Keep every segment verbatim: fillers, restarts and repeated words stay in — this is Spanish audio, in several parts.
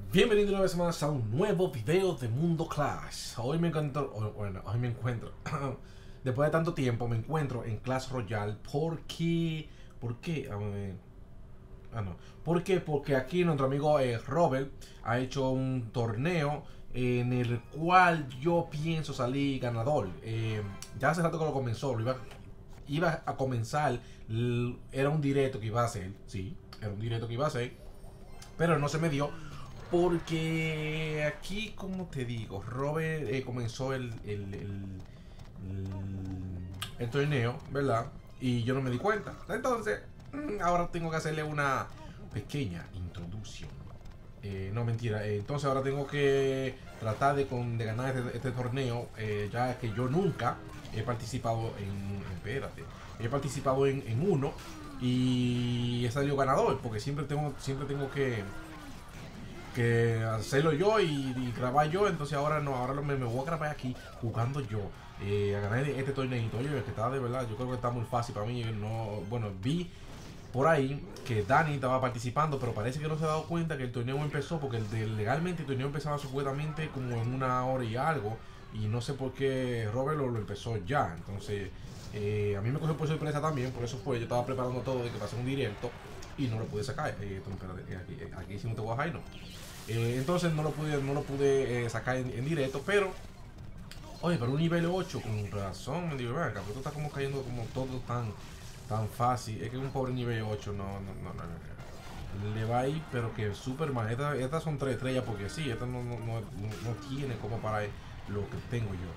Bienvenido una vez más a un nuevo video de Mundo Clash. Hoy me encuentro, bueno, hoy me encuentro, después de tanto tiempo me encuentro en Clash Royale porque, ¿por qué? A ver, ah no, ¿por qué? Porque aquí nuestro amigo eh, Robert ha hecho un torneo en el cual yo pienso salir ganador. Eh, ya hace rato que lo comenzó, lo iba, iba a comenzar, era un directo que iba a hacer, sí, era un directo que iba a hacer, pero no se me dio. Porque aquí, como te digo, Robert eh, comenzó el, el, el, el, el torneo, ¿verdad? Y yo no me di cuenta. Entonces, ahora tengo que hacerle una pequeña introducción. Eh, no, mentira. Eh, entonces ahora tengo que tratar de, con, de ganar este, este torneo, eh, ya que yo nunca he participado en... Espérate. He participado en, en uno y he salido ganador, porque siempre tengo, siempre tengo que que hacerlo yo y, y grabar yo. Entonces ahora no, ahora me, me voy a grabar aquí jugando yo, eh, a ganar este torneito. Oye, que está de verdad, yo creo que está muy fácil para mí. No, bueno, vi por ahí que Dani estaba participando, pero parece que no se ha dado cuenta que el torneo empezó, porque el de, legalmente el torneo empezaba supuestamente como en una hora y algo, y no sé por qué Robert lo, lo empezó ya. Entonces eh, a mí me cogió por sorpresa también, por eso fue, yo estaba preparando todo de que pasé un directo y no lo pude sacar. Eh, entonces, espérate, aquí, aquí sí no te voy a dejar, no. Eh, entonces no lo pude, no lo pude eh, sacar en, en, directo, pero oye, pero un nivel ocho, con razón, me digo, venga, pero tú estás como cayendo como todo tan, tan fácil. Es que un pobre nivel ocho no, no, no, no, no. Le va a ir, pero que super mal. Estas esta son tres estrellas porque sí, esta no, no, no, no tiene como para lo que tengo yo.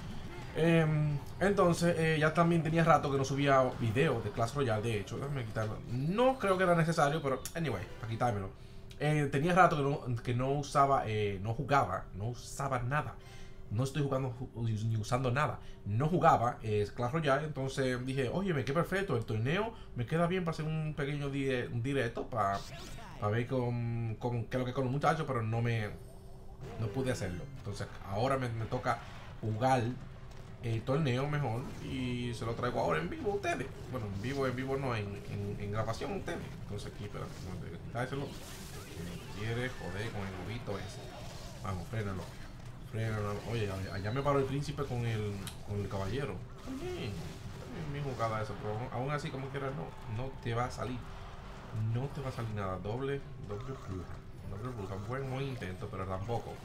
Eh, entonces, eh, ya también tenía rato que no subía videos de Clash Royale. De hecho, déjame quitarlo. No creo que era necesario, pero anyway, para quitármelo. Eh, tenía rato que no, que no usaba, eh, no jugaba, no usaba nada. No estoy jugando ni usando nada. No jugaba eh, Clash Royale. Entonces dije, oye, qué perfecto. El torneo me queda bien para hacer un pequeño dire, un directo. Para pa ver con, con qué es lo que con los muchachos. Pero no me no pude hacerlo. Entonces ahora me, me toca jugar el torneo mejor y se lo traigo ahora en vivo a ustedes. Bueno, en vivo, en vivo no, en, en, en grabación a ustedes. Entonces aquí, espérate, dárselo. Me quiere joder con el lobito ese. Vamos, frénalo. Frénalo. Oye, allá me paró el príncipe con el, con el caballero. También, también mi jugada esa, pero aún así, como quieras, no, no te va a salir. No te va a salir nada. Doble, doble bruja. Doble bruja. Buen, buen intento, pero tampoco.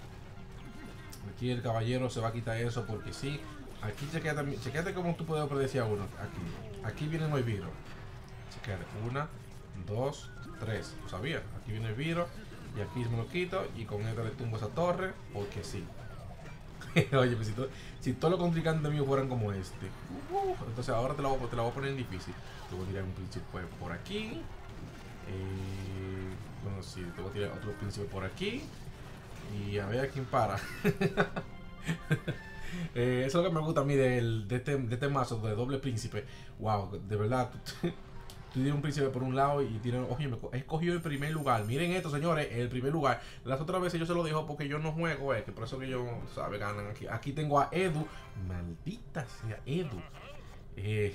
Aquí el caballero se va a quitar eso porque sí. Aquí chequeate, chequeate como tú puedes predecir a uno. Aquí, aquí viene el viro. Chequeate, una, dos, tres. ¿Lo sabías? Aquí viene el viro y aquí me lo quito y con esto le tumbo esa torre porque sí. Oye, pues si, to, si todos los contrincantes míos fueran como este, uh, entonces ahora te la, voy, te la voy a poner en difícil. Te voy a tirar un príncipe por aquí. Eh, bueno, sí, te voy a tirar otro príncipe por aquí. Y a ver a quién para. Eh, eso es lo que me gusta a mí del, de, este, de este mazo de doble príncipe. Wow, de verdad. Tú, tú tienes un príncipe por un lado y tienes. Oye, me he escogido el primer lugar. Miren esto, señores, el primer lugar. Las otras veces yo se lo dijo porque yo no juego, eh, que por eso que yo, ¿sabes? Ganan aquí. Aquí tengo a Edu. Maldita sea, Edu. Eh,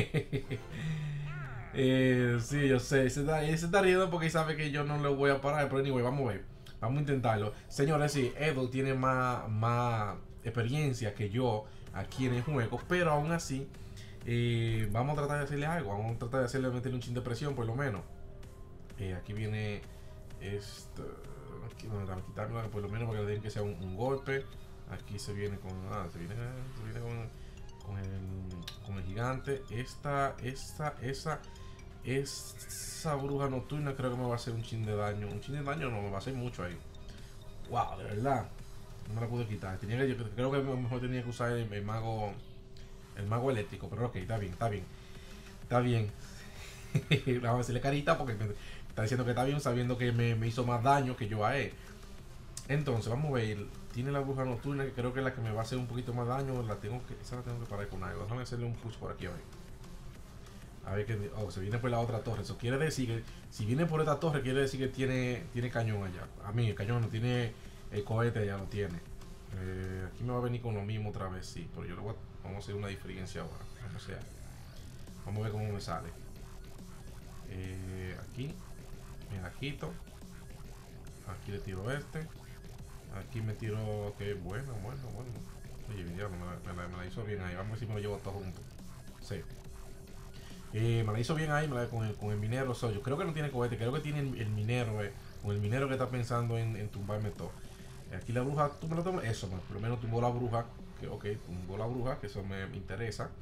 eh, sí, yo sé. Se está, se está riendo porque sabe que yo no le voy a parar. Pero anyway, vamos a ver. Vamos a intentarlo. Señores, sí, Edu tiene más, más experiencia que yo aquí en el juego, pero aún así eh, vamos a tratar de hacerle algo. Vamos a tratar de hacerle meterle un chin de presión, por lo menos. Eh, aquí viene esto. Aquí vamos a quitarlo, por lo menos para que le den que sea un, un golpe. Aquí se viene con. Ah, se viene, se viene con, con, el, con el gigante. Esta, esta, esa. Esa bruja nocturna creo que me va a hacer un chin de daño. Un chin de daño no, me va a hacer mucho ahí. Wow, de verdad. No me la pude quitar. Tenía que, yo creo que mejor tenía que usar el, el mago. El mago eléctrico. Pero ok, está bien, está bien. Está bien. Vamos a hacerle carita porque me está diciendo que está bien, sabiendo que me, me hizo más daño que yo a él. Entonces, vamos a ver. Tiene la bruja nocturna, que creo que es la que me va a hacer un poquito más daño. La tengo que, esa la tengo que parar con algo. Déjame hacerle un push por aquí hoy. A ver que. Oh, se viene por la otra torre. Eso quiere decir que si viene por esta torre, quiere decir que tiene, tiene cañón allá. A mí, el cañón no tiene. El cohete ya lo tiene. Eh, aquí me va a venir con lo mismo otra vez, sí. Pero yo lo voy a, vamos a hacer una diferencia ahora. Vamos a, sea, vamos a ver cómo me sale. Eh, aquí. Me la quito. Aquí le tiro este. Aquí me tiro. Ok, bueno, bueno, bueno. Oye, ya me la, me la, me la hizo bien ahí. Vamos a ver si me lo llevo todo junto. Sí. Eh, me la hizo bien ahí me la, con, el, con el minero. So, yo creo que no tiene cohete. Creo que tiene el, el minero. Eh, con el minero que está pensando en, en tumbarme todo. Aquí la bruja, tú me lo tomas. Eso, por lo menos tumbó la bruja. Que, ok, tumbó la bruja, que eso me, me interesa.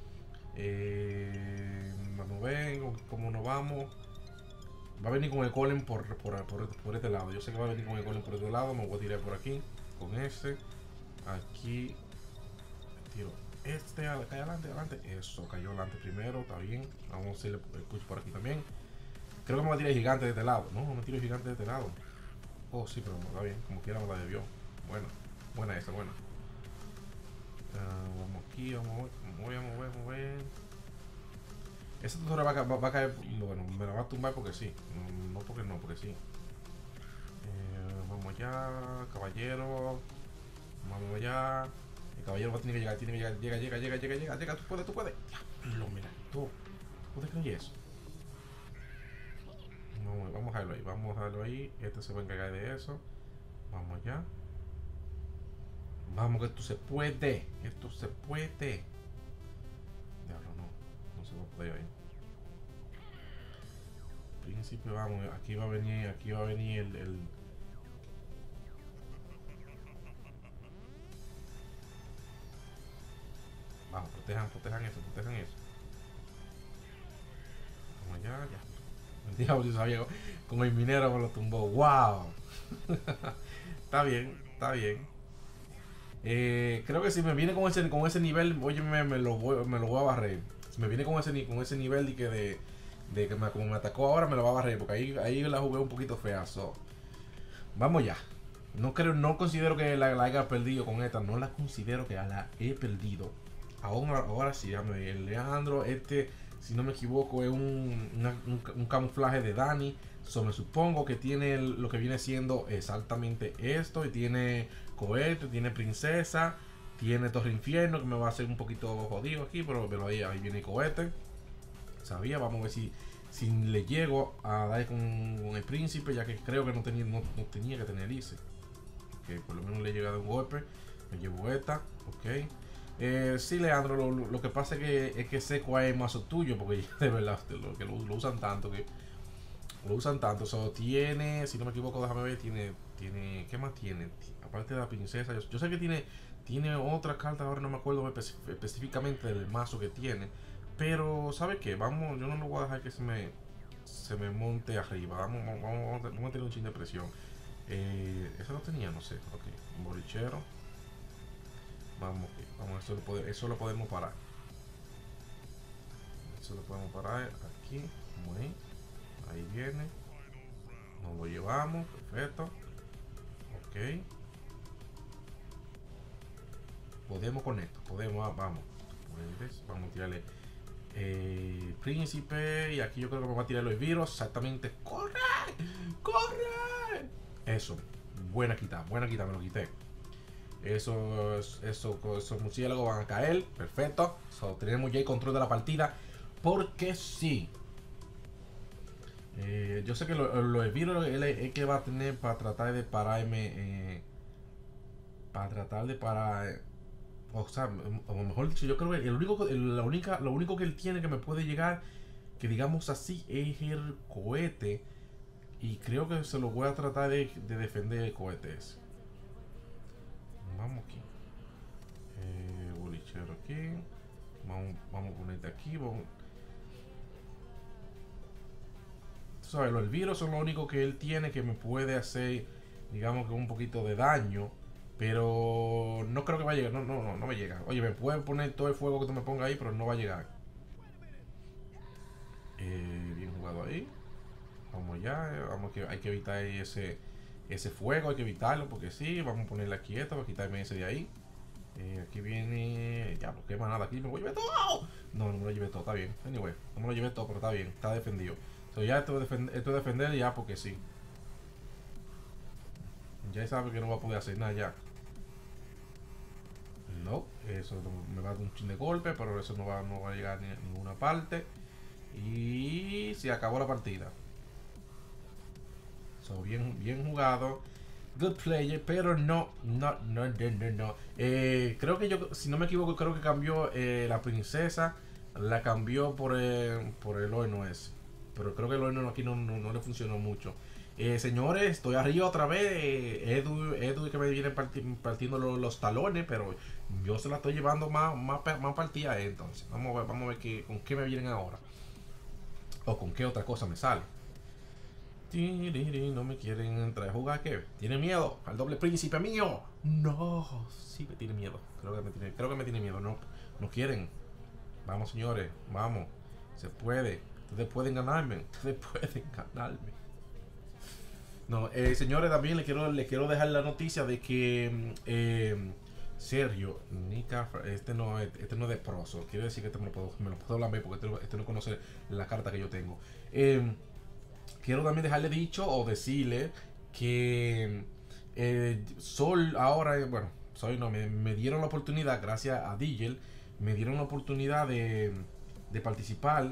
Eh, vamos a ver cómo nos vamos. Va a venir con el golem por, por, por, por este lado. Yo sé que va a venir con el golem por este lado. Me voy a tirar por aquí. Con este. Aquí. Tiro este. Cae adelante, adelante. Eso, cayó adelante primero. Está bien. Vamos a hacerle el push por aquí también. Creo que me va a tirar el gigante de este lado. No, no me tiro el gigante de este lado. Oh, sí, pero está bien. Como quiera me la debió. Bueno. Buena esa, buena. Uh, vamos aquí, vamos a ver. Vamos a ver, vamos a ver, vamos a ver. Esa tutora va, va, va a caer. Bueno, me la va a tumbar porque sí. No, no porque no, porque sí. Eh, vamos allá, caballero. Vamos allá. El caballero va a tener que llegar, tiene que llegar. Llega, llega, llega, llega, llega, llega. Tú puedes, tú puedes. Lo mira, tú. ¿Puedes creer eso? Vamos, vamos a dejarlo ahí, vamos a dejarlo ahí. Este se va a encargar de eso. Vamos allá. Vamos, que esto se puede. Esto se puede. Diablo, no. No se va a poder ahí. Príncipe, vamos. Aquí va a venir, aquí va a venir el, el... Vamos, protejan, protejan eso, protejan eso. Vamos allá, ya. El diablo, yo sabía. Con el minero me lo tumbó. ¡Wow! Está bien, está bien. Eh, creo que si me viene con ese, con ese nivel, oye, me, me, lo voy, me lo voy a barrer. Si me viene con ese, con ese nivel de que, de, de que me, como me atacó ahora, me lo va a barrer. Porque ahí, ahí la jugué un poquito fea. So. Vamos ya. No creo, no considero que la, la haya perdido con esta. No la considero que la he perdido. Ahora, ahora sí, déjame el Leandro, este, si no me equivoco, es un, una, un, un camuflaje de Dani. So, me supongo que tiene el, lo que viene siendo exactamente esto. Y tiene cohete, tiene princesa, tiene torre infierno, que me va a hacer un poquito jodido aquí, pero, pero ahí, ahí viene cohete. Sabía, vamos a ver si, si le llego a dar con, con el príncipe, ya que creo que no tenía, no, no tenía que tener Ice. Que por lo menos le he llegado un golpe. Me llevo esta, ok. Eh, sí, Leandro, lo, lo que pasa es que, es que sé cuál es el mazo tuyo, porque de verdad lo, que lo, lo usan tanto, que lo usan tanto. So, tiene, si no me equivoco, déjame ver, tiene, tiene, ¿qué más tiene? Aparte de la princesa, yo, yo sé que tiene, tiene otra carta, ahora no me acuerdo específicamente del mazo que tiene, pero ¿sabe qué? Vamos, yo no lo voy a dejar que se me, se me monte arriba. Vamos, vamos, vamos, vamos a tener un chin de presión. Eh, eso lo tenía, no sé, ok, un bolichero. Vamos, vamos, eso lo, pode, eso lo podemos parar. Eso lo podemos parar aquí, como ahí. Ahí viene. Nos lo llevamos, perfecto. Ok. Podemos con esto, podemos, vamos. Vamos a tirarle eh, príncipe. Y aquí yo creo que me va a tirar los virus. Exactamente. ¡Corre! ¡Corre! Eso. Buena quita, buena quita, me lo quité. Esos, esos, esos murciélagos van a caer. Perfecto. So, tenemos ya el control de la partida. Porque sí. Eh, yo sé que lo, lo de virus es el que va a tener para tratar de pararme. Eh, para tratar de parar. O sea, a lo mejor dicho, yo creo que el único, el, la única, lo único que él tiene que me puede llegar, que digamos así, es el cohete. Y creo que se lo voy a tratar de, de defender el cohete ese. Vamos aquí. Eh, bolichero aquí. Vamos, vamos a ponerte aquí. Vamos. Tú sabes, los virus son lo único que él tiene que me puede hacer, digamos que un poquito de daño. Pero no creo que va a llegar. No, no, no, no me llega. Oye, me pueden poner todo el fuego que tú me pongas ahí, pero no va a llegar. Eh, bien jugado ahí. Vamos ya. Vamos que hay que evitar ese, ese fuego. Hay que evitarlo porque sí. Vamos a ponerla quieta para quitarme ese de ahí. Eh, aquí viene. Ya, no quema nada. Aquí me voy a llevar todo. No, no me lo llevé todo. Está bien. Anyway, no me lo llevé todo, pero está bien. Está defendido. So, ya esto es defender, esto defender ya porque sí. Ya sabe que no va a poder hacer nada ya. No, eso me va a dar un chin de golpe, pero eso no va, no va a llegar ni a ninguna parte. Y se acabó la partida. So, bien, bien jugado. Good player, pero no, no, no, no, no, no. Eh, creo que yo, si no me equivoco, creo que cambió eh, la princesa. La cambió por, eh, por el horno ese. Pero creo que el horno aquí no, no, no le funcionó mucho. Eh, señores, estoy arriba otra vez. Eh, Edu, Edu que me viene parti partiendo los, los talones, pero yo se la estoy llevando más, más, más partida. Entonces, vamos a ver, vamos a ver qué, con qué me vienen ahora. O con qué otra cosa me sale. No me quieren entrar a jugar. ¿Qué? ¿Tiene miedo al doble príncipe mío? No, sí me tiene miedo. Creo que me tiene, creo que me tiene miedo. No, no quieren. Vamos, señores, vamos. Se puede. Ustedes pueden ganarme. Ustedes pueden ganarme. No, eh, señores, también les quiero, les quiero dejar la noticia de que eh, Sergio, Nica, este no, este no es de proso. Quiero decir que este me lo puedo, me lo puedo hablar porque este, este no conoce la carta que yo tengo. Eh, quiero también dejarle dicho o decirle que eh, Sol ahora, bueno, Soy no, me, me dieron la oportunidad, gracias a Digel, me dieron la oportunidad de, de participar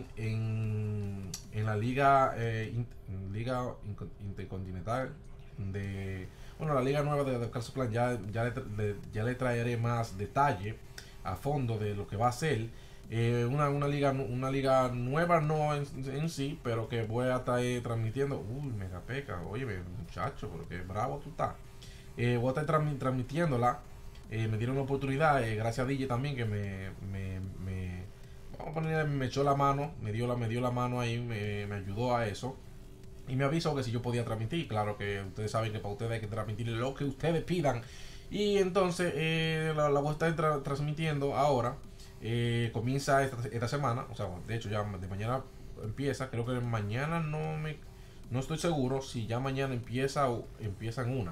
en, en la liga, eh, in, liga intercontinental de, bueno, la liga nueva de, de Calcio Plan. Ya, ya, le, ya le traeré más detalle a fondo de lo que va a ser. Eh, una, una liga una liga nueva no en, en sí, pero que voy a estar eh, transmitiendo. Uy, mega peca, oye, muchacho, pero que bravo tú estás. Eh, voy a estar transmi transmitiéndola. Eh, me dieron una oportunidad, eh, gracias a D J también, que me, me, me, vamos a poner, me echó la mano, me dio la, me dio la mano ahí, me, me ayudó a eso. Y me avisó que si yo podía transmitir. Claro que ustedes saben que para ustedes hay que transmitir lo que ustedes pidan. Y entonces eh, la, la voy a estar tra transmitiendo ahora. Eh, comienza esta, esta semana, o sea, de hecho ya de mañana empieza. Creo que mañana no me, no estoy seguro si ya mañana empieza o empiezan una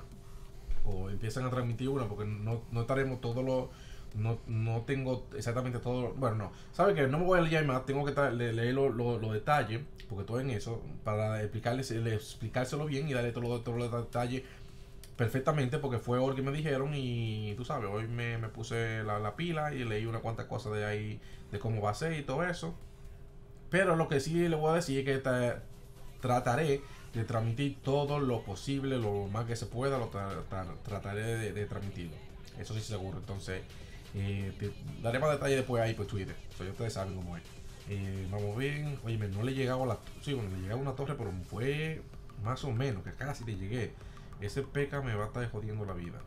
o empiezan a transmitir una, porque no, no estaremos todos los, no, no tengo exactamente todo, bueno, no, sabe que no me voy a leer más, tengo que le, leer los lo, lo detalles, porque estoy en eso, para explicarles, explicárselo bien y darle todos los todo lo detalles perfectamente, porque fue hoy que me dijeron. Y tú sabes, hoy me, me puse la, la pila y leí unas cuantas cosas de ahí, de cómo va a ser y todo eso. Pero lo que sí le voy a decir es que tra trataré de transmitir todo lo posible, lo más que se pueda, lo tra tra trataré de, de transmitirlo. Eso sí seguro. Entonces, eh, te daré más detalles después ahí por Twitter. O sea, ustedes saben cómo es. Eh, vamos bien. Oye, no le llegaba a la, sí, bueno, le llegaba a una torre, pero fue más o menos, que casi le llegué. Ese peca me va a estar jodiendo la vida.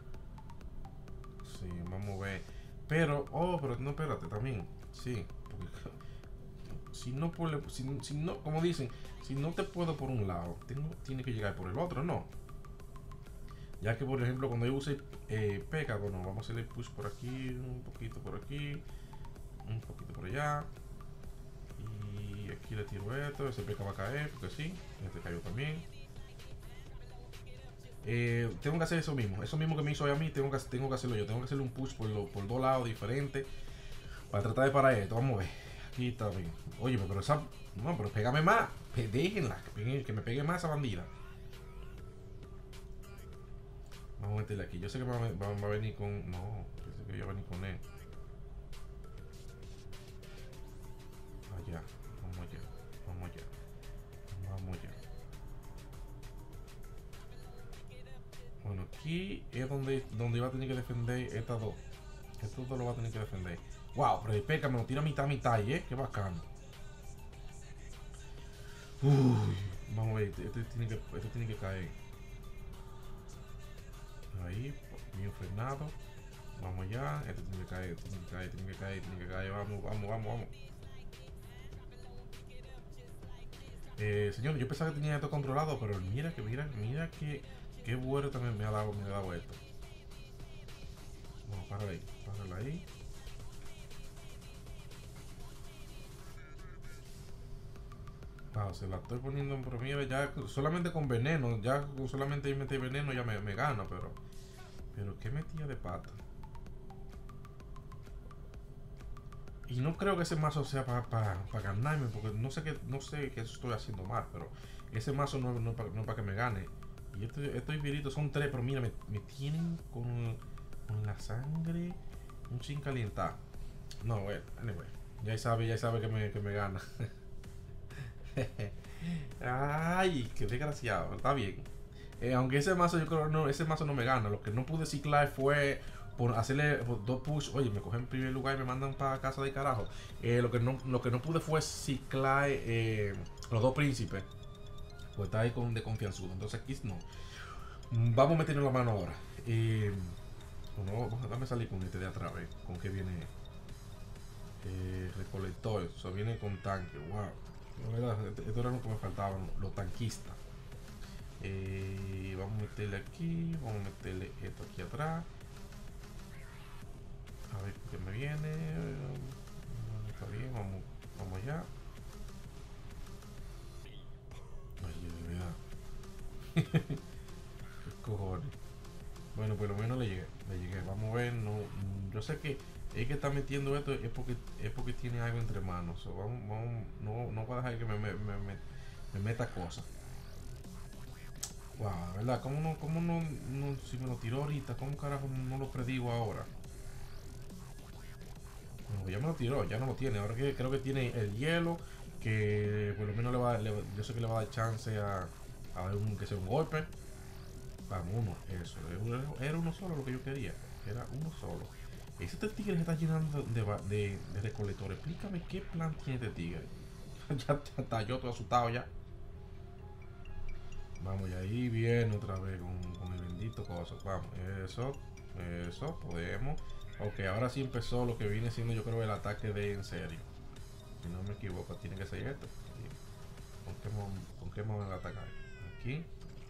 Sí, vamos a ver. Pero, oh, pero no, espérate, también. Sí, porque si no puedo, si, si no, como dicen, si no te puedo por un lado, tengo, tiene que llegar por el otro, no. Ya que, por ejemplo, cuando yo use eh, peca, bueno, vamos a hacerle push por aquí, un poquito por aquí, un poquito por allá. Y aquí le tiro esto, ese peca va a caer, porque sí, este cayó también. Eh, tengo que hacer eso mismo, eso mismo que me hizo hoy a mí, tengo que, tengo que hacerlo yo, tengo que hacerle un push por, lo, por dos lados diferentes para tratar de parar esto. Vamos a ver, aquí está bien. Oye, pero esa, no, pero pégame más, déjenla, que, pegue, que me pegue más esa bandida. Vamos a meterle aquí, yo sé que va, va, va a venir con, no, pensé que iba a venir con él. Allá, vamos allá, vamos allá, vamos allá. Bueno, aquí es donde, donde iba a tener que defender estas dos. Estos dos lo va a tener que defender. Wow, pero el peca me lo tira a mitad a mitad, ¿eh? Qué bacano. Uy, vamos a ver, este, este, tiene, que, este tiene que caer. Ahí, bien frenado. Vamos allá, este tiene que caer, este tiene que caer, tiene que caer, tiene que caer. Vamos, vamos, vamos, vamos. Eh, señor, yo pensaba que tenía esto controlado, pero mira que, mira, mira que, qué bueno también me ha dado, me ha dado esto. Vamos, párala ahí, párala ahí. Ah, se la estoy poniendo en promedio ya solamente con veneno, ya solamente meter veneno ya me, me gana, pero pero qué metida de pata. Y no creo que ese mazo sea para pa, pa ganarme, porque no sé que no sé que estoy haciendo mal, pero ese mazo no, no, no es para que me gane. Y estos, estos viritos son tres, pero mira, me, me tienen con, con la sangre un chin calientada. No, bueno, anyway, ya sabe, ya sabe que me, que me gana. Ay, qué desgraciado. Está bien. Eh, aunque ese mazo, yo creo no, ese mazo no me gana. Lo que no pude ciclar fue por hacerle dos push. Oye, me cogen en primer lugar y me mandan para casa de carajo. Eh, lo, que no, lo que no pude fue ciclar eh, los dos príncipes. Pues está ahí con de confianzudo. Entonces aquí no. Vamos a meternos la mano ahora. Eh, bueno, dame salir con este de atrás, ¿eh? Con qué viene. Eh, recolector. Eso viene con tanque. Wow. La verdad, esto era lo que me faltaban. Los tanquistas. Eh, vamos a meterle aquí. Vamos a meterle esto aquí atrás. A ver qué me viene. Está bien, vamos, vamos allá. Ay, de verdad. ¿Qué cojones? Bueno, por lo menos le llegué. Le llegué. Vamos a ver. No, yo sé que es que está metiendo esto es porque es porque tiene algo entre manos. So, vamos, vamos, no, no voy a dejar que me, me, me, me meta cosas. Wow, ¿verdad? ¿Cómo no, cómo no, no, si me lo tiró ahorita, cómo carajo no lo predigo ahora? No, ya me lo tiró, ya no lo tiene. Ahora que creo que tiene el hielo, que por lo menos le va, le, yo sé que le va a dar chance a, a un, que sea un golpe. Vamos, uno, eso. Era uno solo lo que yo quería. Era uno solo. Ese tigre se está llenando de, de, de recolectores. Explícame qué plan tiene este tigre. ya, ya está yo todo asustado ya. Vamos, y ahí viene otra vez con, con el bendito cosa. Vamos, eso, eso, podemos. Ok, ahora sí empezó lo que viene siendo yo creo el ataque de en serio. Si no me equivoco, tiene que ser esto. ¿Con qué, con qué me van a atacar? Aquí.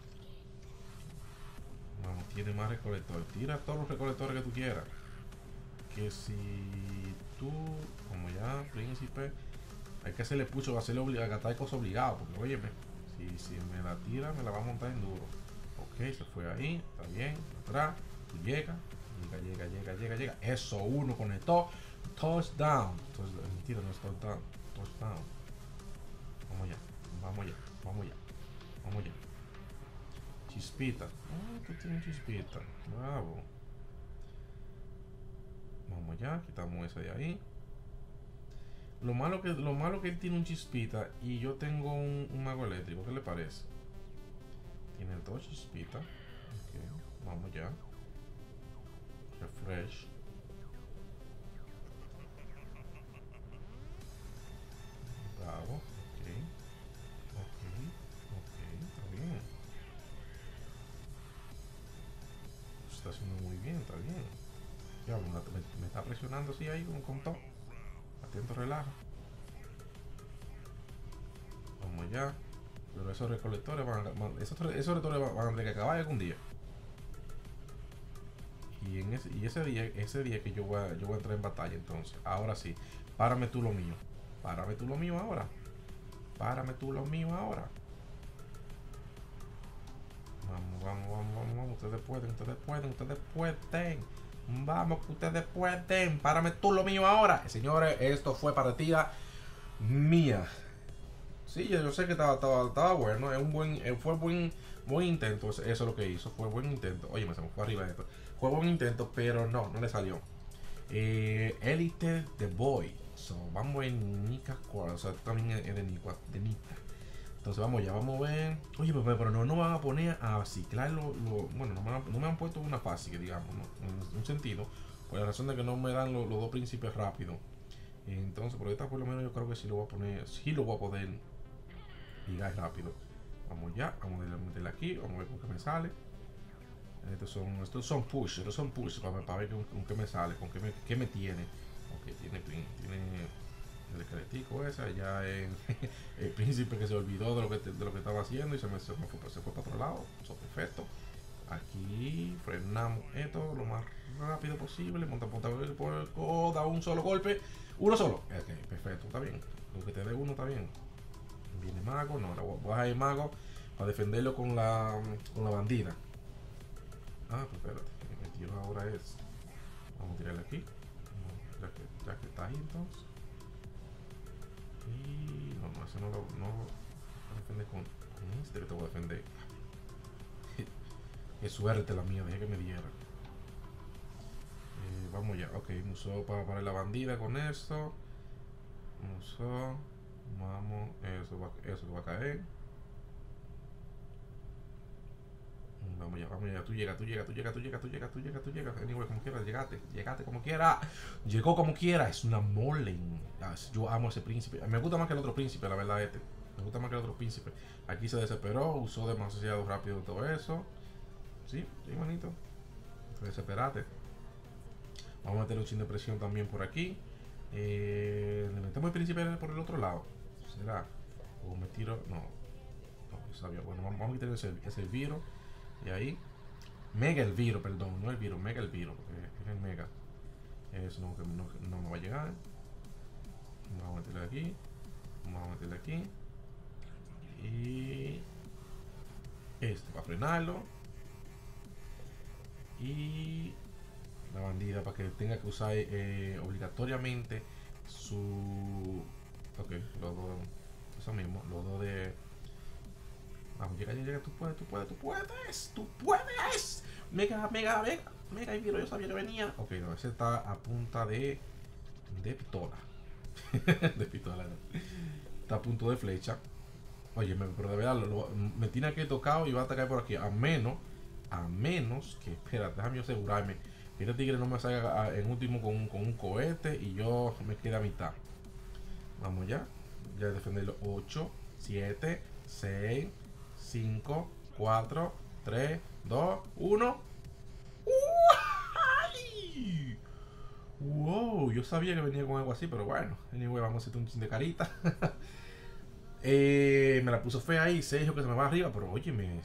Vamos, tiene más recolectores. Tira todos los recolectores que tú quieras. Que si tú, como ya, príncipe, hay que hacerle pucho, va a hacerle obligado, gastar cosas obligadas. Porque, óyeme, si, si me la tira, me la va a montar en duro. Ok, se fue ahí, está bien, atrás, tú llegas, llega, llega, llega, llega, llega. Eso, uno conectó, touchdown. touchdown. Mentira, no es touchdown, touchdown. Vamos allá, vamos allá, vamos allá, vamos allá. Chispita, ah, tú tienes chispita, bravo. Vamos allá, quitamos ese de ahí. Lo malo que lo malo que él tiene un chispita y yo tengo un, un mago eléctrico, ¿qué le parece? Tiene dos chispitas. Okay, vamos ya. Refresh. Bravo. Ok. Ok. Ok. Está bien. Está haciendo muy bien, está bien. Ya, me, me está presionando así ahí con, con todo. Atento, relaja. Vamos allá. Pero esos recolectores van a, van, esos, esos recolectores van a tener que acabar algún día. Y, en ese, y ese día, ese día que yo voy, a, yo voy a entrar en batalla, entonces, ahora sí, párame tú lo mío. Párame tú lo mío ahora. Párame tú lo mío ahora. Vamos, vamos, vamos, vamos, vamos. Ustedes pueden, ustedes pueden, ustedes pueden. Vamos, que ustedes pueden. Párame tú lo mío ahora. Señores, esto fue partida mía. Sí, yo, yo sé que estaba, estaba, estaba bueno. Es un buen, fue buen, buen intento. Eso es lo que hizo. Fue buen intento. Oye, me se me fue arriba esto. Fue buen intento, pero no, no le salió. Eh, Elite The Boy. So, vamos en Nika Squad. O sea, también es de Nika. De Nika. Entonces vamos ya, vamos a ver. Oye, pero, pero no nos van a poner a ciclar lo, lo bueno, no me, han, no me han puesto una fase, que digamos, ¿no? En un sentido, por la razón de que no me dan lo, los dos príncipes rápido. Entonces, por esta por lo menos yo creo que sí lo voy a poner, sí lo voy a poder ligar rápido. Vamos ya, vamos a meterle aquí, vamos a ver con qué me sale. Estos son, estos son push, estos son push para, para ver con, con qué me sale, con qué me, qué me tiene. Ok, tiene, tiene el esqueletico ese, ya el, el príncipe que se olvidó de lo que, de lo que estaba haciendo y se, me, se, me fue, se fue para otro lado. Eso, perfecto. Aquí frenamos esto lo más rápido posible. Monta, monta por el codo, da un solo golpe. Uno solo. Ok, perfecto, está bien. Con que te dé uno está bien. Viene mago, no, voy a ir mago para defenderlo con la, con la bandida. Ah, pues espérate, mi tiro ahora es. Vamos a tirarle aquí. Ya que, ya que está ahí entonces. Y no, no, ese no lo no, no defender con, con este que te voy a defender. Qué suerte la mía, dejé que me diera. Eh, vamos ya, ok, me usó para parar la bandida con esto. Me usó. Vamos, eso va, eso va a caer. Vamos ya, vamos ya, tú llegas, tú llegas, tú llegas, tú llegas, tú llegas, tú llegas, tú llegas. Anyway, como quieras, llegaste, llegaste como quiera. Llegó como quiera, es una Molen. Yo amo a ese príncipe. Me gusta más que el otro príncipe, la verdad, este. Me gusta más que el otro príncipe. Aquí se desesperó, usó demasiado rápido todo eso. Sí, sí, manito. Desesperate. Vamos a meter un chin de presión también por aquí. Eh, le metemos el príncipe por el otro lado. ¿Será? O me tiro. No. No, yo sabía. Bueno, vamos, vamos a quitar ese, ese viro. Y ahí. Mega el viro, perdón. No el viro, mega el viro. Porque es el mega. Eso no, no, no me va a llegar. Vamos a meterle aquí. Vamos a meterle aquí. Y. Este para frenarlo. Y. La bandida para que tenga que usar eh, obligatoriamente su. Ok, los dos. Eso mismo, los dos de. Vamos, llega, llega, llega, tú puedes, tú puedes, tú puedes, tú puedes. Mega, mega, mega, mega, y miro, yo sabía que venía. Ok, no, ese está a punta de. De pistola. De pistola, no. Está a punto de flecha. Oye, pero de verdad, lo, lo, me tiene que tocar y va a atacar por aquí. A menos, a menos que, espera, déjame asegurarme que este tigre no me salga en último con, con un cohete y yo me quede a mitad. Vamos ya. Ya defenderlo. ocho, siete, seis, cinco, cuatro, tres, dos, uno. ¡Uy! Wow, yo sabía que venía con algo así, pero bueno. Anyway, vamos a hacer un chin de carita. eh, me la puso fea ahí, Sergio que se me va arriba, pero oye, me.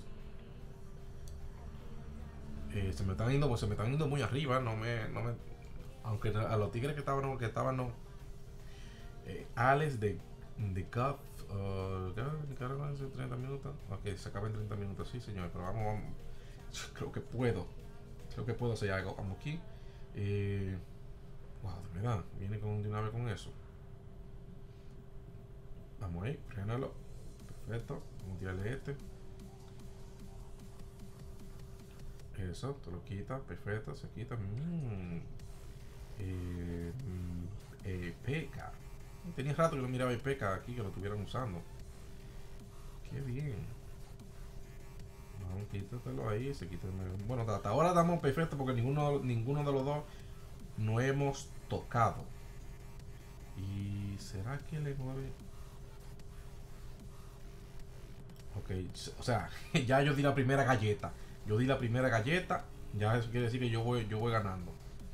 Eh, se me están yendo, pues se me están yendo muy arriba, no me, no me, aunque a los tigres que estaban, que estaban, no. Eh, Alex de, de Cup, uh, ¿qué hora van a ser treinta minutos? Ok, se acaba en treinta minutos, sí señor, pero vamos, vamos, creo que puedo, creo que puedo hacer algo, vamos aquí, eh, wow, de verdad, viene con, de una vez con eso, vamos ahí, frénalo, perfecto, vamos a tirarle este. Eso, te lo quita, perfecto, se quita. Mm. Eh, eh, P.E.K.K.A. Tenía rato que no miraba el P E K K A aquí, que lo estuvieran usando. Qué bien. Vamos, quítatelo ahí, se quita el... Bueno, hasta ahora estamos perfectos porque ninguno, ninguno de los dos no hemos tocado. ¿Y será que le mueve? Ok, o sea, ya yo di la primera galleta. Yo di la primera galleta. Ya eso quiere decir que yo voy, yo voy ganando.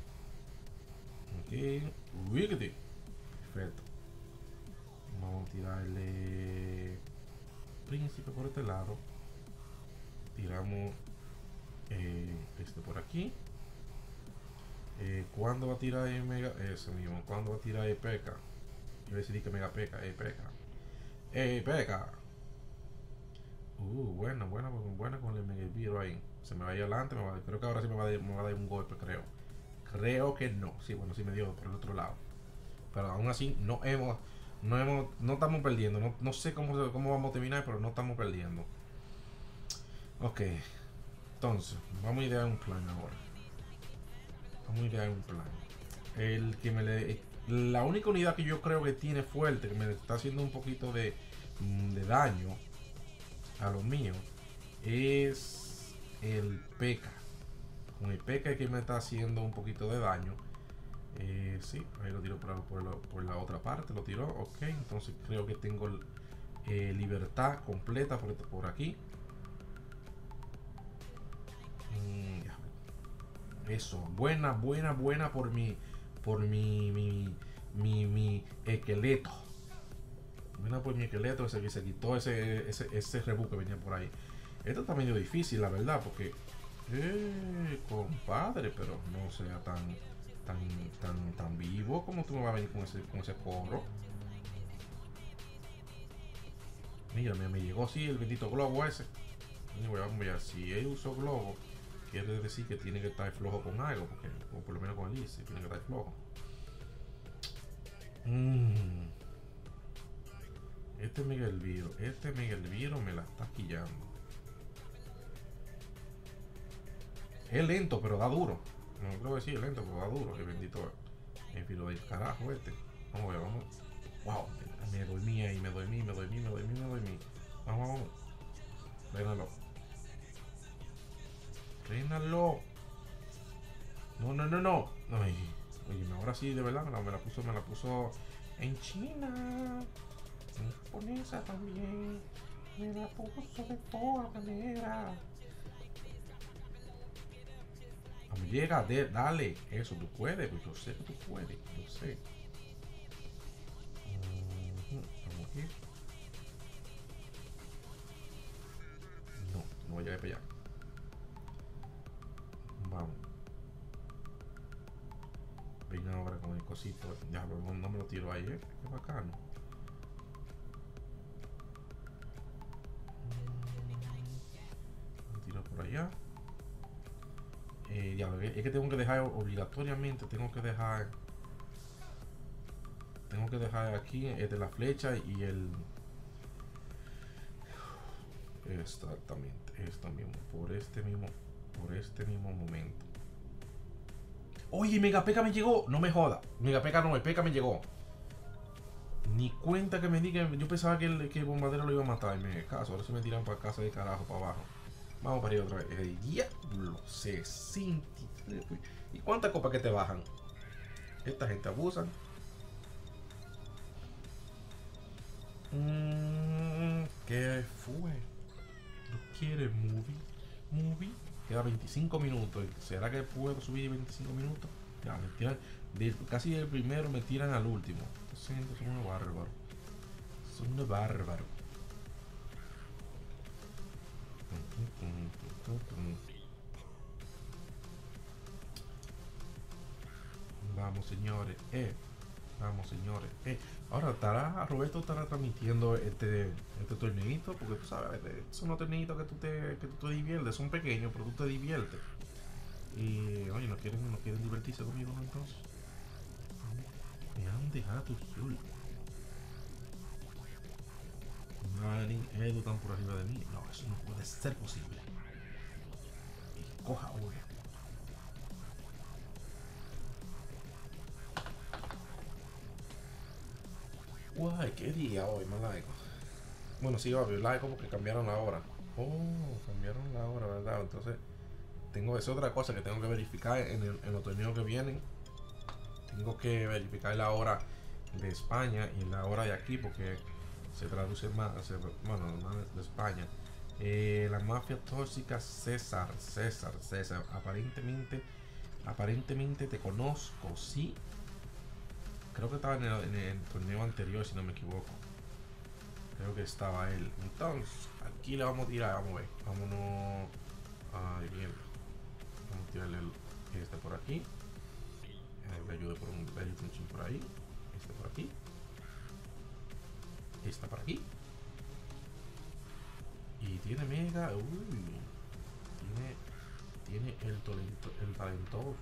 Ok, wiggity. Perfecto. Vamos a tirarle príncipe por este lado. Tiramos eh, este por aquí. Eh, ¿Cuándo va a tirar el mega? Eso mismo. ¿Cuándo va a tirar el P E K K A? Yo decidí que mega P E K K A. Eh, P E K K A. Eh, P E K K A. Uh, bueno, bueno, bueno con el mega viro ahí. Se me va a ir adelante. Me va, creo que ahora sí me va, a dar, me va a dar un golpe, creo. Creo que no. Sí, bueno, sí me dio por el otro lado. Pero aún así no hemos, no hemos, no estamos perdiendo. No, no sé cómo, cómo vamos a terminar, pero no estamos perdiendo. Ok. Entonces, vamos a idear un plan ahora. Vamos a idear un plan. El que me le, la única unidad que yo creo que tiene fuerte, que me está haciendo un poquito de, de daño a lo mío, es el P E K K A. Con el P E K K A que me está haciendo un poquito de daño. Eh, sí, ahí lo tiro por, por, lo, por la otra parte, lo tiró, ok, entonces creo que tengo eh, libertad completa por, por aquí. Mm, eso, buena, buena, buena por mi, por mi, mi, mi, mi esqueleto. Buena por mi esqueleto, ese que se quitó ese, ese, ese rebú que venía por ahí. Esto está medio difícil, la verdad, porque, eh, compadre, pero no sea tan... Tan, tan, tan vivo como tú me vas a venir con ese, con ese coro. Mira, me, me llegó así el bendito globo ese. Y voy a ver, si él usó globo, quiere decir que tiene que estar flojo con algo, porque, o por lo menos con el Easy, tiene que estar flojo. Mm. Este Miguel Viro, este Miguel Viro me la está quillando. Es lento, pero da duro. No creo que sí, es lento, pero da duro. El bendito el Viro del carajo este. Vamos a ver, vamos. Wow, Me dormí ahí, me dormí, me dormí, me dormí, me dormí. Vamos, vamos. Rénalo. Rénalo. No, no, no, no. Ay, oye, ahora sí, de verdad, me la, me la puso, me la puso en China. En japonesa también. Me la puso de todas maneras. A mí llega, de, dale. Eso, tú puedes, pues yo sé que tú puedes, yo sé. Uh-huh. Vamos aquí. No, no voy a llegar para allá. Vamos. Venga ahora con el cosito. Ya, no, no me lo tiro ahí, eh. Qué bacano. Me tiro por allá. Eh, ya, es que tengo que dejar obligatoriamente. Tengo que dejar. Tengo que dejar aquí el de la flecha y el. Exactamente, esto mismo. Por este mismo. Por este mismo momento. Oye, Megapeca me llegó. No me joda. Megapeca no, el Peca me llegó. Ni cuenta que me diga. Yo pensaba que el, que el bombardero lo iba a matar. Y me caso. Ahora se me tiran para casa de carajo, para abajo. Vamos para arriba otra vez. El diablo. sesenta y tres. ¿Y cuántas copas que te bajan? Esta gente abusan. Mm, ¿Qué fue? ¿No quieres movie? ¿Movie? Queda veinticinco minutos. ¿Será que puedo subir veinticinco minutos? Ya, me tiran. De, casi del primero me tiran al último. Son unos bárbaros. Son unos bárbaros. Vamos, señores. Eh. Vamos, señores. Eh. Ahora, estará, Roberto estará transmitiendo este, este torneito. Porque tú sabes, son unos torneitos que tú te, que tú te diviertes. Son pequeños, pero tú te diviertes. Y, oye, no quieren, no quieren divertirse conmigo, ¿no? Entonces. Me han dejado solo. Marin, Edu están por arriba de mí. No, eso no puede ser posible. Y coja uno. Guay, qué día hoy, más laico. Bueno, sí, obvio, laico porque cambiaron la hora. Oh, cambiaron la hora, ¿verdad? Entonces, tengo, es otra cosa que tengo que verificar en, el, en los torneos que vienen. Tengo que verificar la hora de España y la hora de aquí porque se traduce más, se, bueno, más de España. Eh, la mafia tóxica César, César, César. Aparentemente, aparentemente te conozco, sí. Creo que estaba en el, en el torneo anterior, si no me equivoco. Creo que estaba él. Entonces, aquí le vamos a tirar, vamos a ver. Vámonos. Ay, bien. Vamos a tirarle el, este por aquí. Eh, le ayudo por un, le ayudo un chin por ahí. Este por aquí. Esta por aquí. Y tiene mega. Uy. Tiene. Tiene el talento, el talentoso.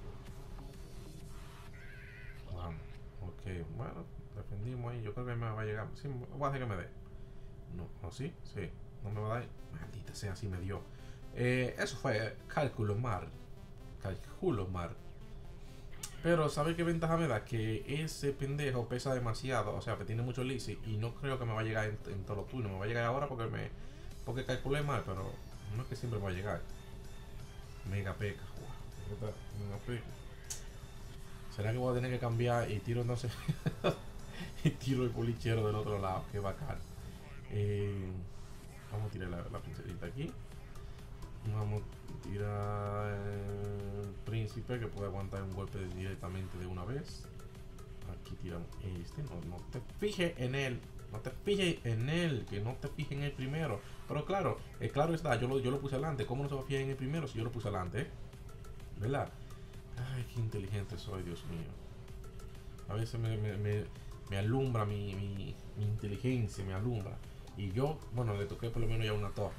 Vamos. Ok, bueno. Defendimos ahí. Yo creo que me va a llegar. Sí, voy a hacer que me dé. No, ¿o sí? Sí. No me va a dar. Maldita sea, así me dio. Eh, eso fue cálculo mar. Cálculo mar. Pero ¿sabe qué ventaja me da? Que ese pendejo pesa demasiado. O sea, que tiene mucho elixir. Y no creo que me va a llegar en, en todos los turnos. Me va a llegar ahora porque me porque calculé mal. Pero no es que siempre me va a llegar. Mega peca. Mega peca. ¿Será que voy a tener que cambiar y tiro entonces? Y tiro el polichero del otro lado. Qué bacán. Eh, vamos a tirar la, la pincelita aquí. Vamos a tirar el príncipe que puede aguantar un golpe directamente de una vez. Aquí tiramos este. No, no te fijes en él. No te fijes en él. Que no te fijes en el primero. Pero claro, eh, claro está. Yo lo, yo lo puse adelante. ¿Cómo no se va a fijar en el primero si yo lo puse adelante? ¿Eh? ¿Verdad? Ay, qué inteligente soy, Dios mío. A veces me, me, me, me alumbra mi, mi, mi inteligencia. Me alumbra. Y yo, bueno, le toqué por lo menos ya una torre.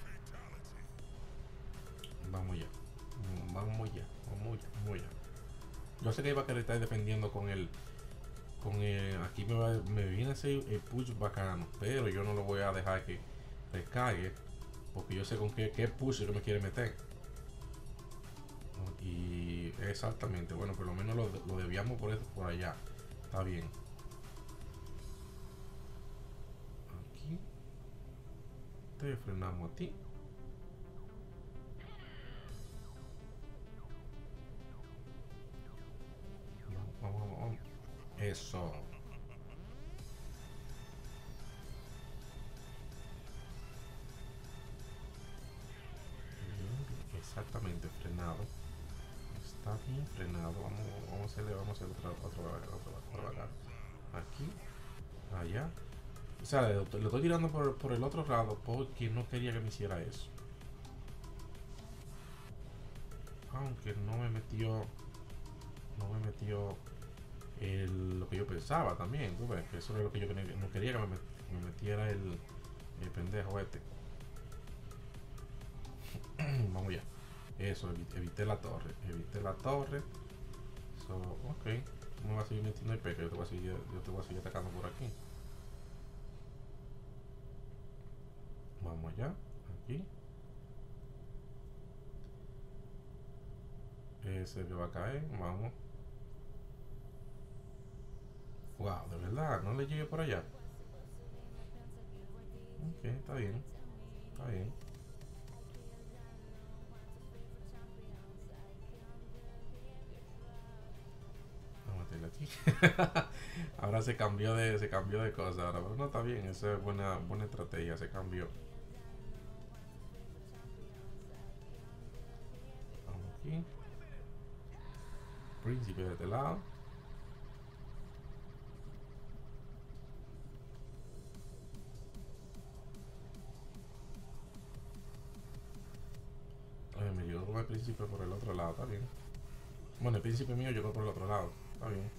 Vamos ya. Vamos ya. Vamos ya. Vamos ya. Yo sé que iba a querer estar defendiendo con el. Con el. Aquí me, va, me viene a hacer el push bacano. Pero yo no lo voy a dejar que recague. Porque yo sé con qué, qué push que me quiere meter. Y exactamente. Bueno, por lo menos lo, lo debíamos por, eso, por allá. Está bien. este, frenamos a ti. Vamos, vamos, vamos. Eso. Exactamente, frenado. Está bien frenado. Vamos, vamos a hacerle, vamos a hacer otra, otra, otra, otra, otra. Aquí, allá. O sea, le, le estoy tirando por, por el otro lado porque no quería que me hiciera eso. Aunque no me metió, no me metió el, lo que yo pensaba también. ¿Tú ves? Que eso era lo que yo no quería que me, me metiera el, el pendejo este. Vamos ya. Eso, evité la torre. Evité la torre. So, ok. No me va a seguir metiendo el peque. Yo te voy a seguir, yo te voy a seguir atacando por aquí. Vamos allá. Aquí. Ese que va a caer. Vamos. Wow, de verdad. No le llegué por allá. Ok, está bien. Está bien. Aquí. Ahora se cambió de se cambió de cosa ahora, pero no está bien, esa es buena buena estrategia, se cambió. Vamos aquí. Príncipe de este lado. Oye, me llegó con el príncipe por el otro lado, está bien. Bueno, el príncipe mío llegó por el otro lado, está bien.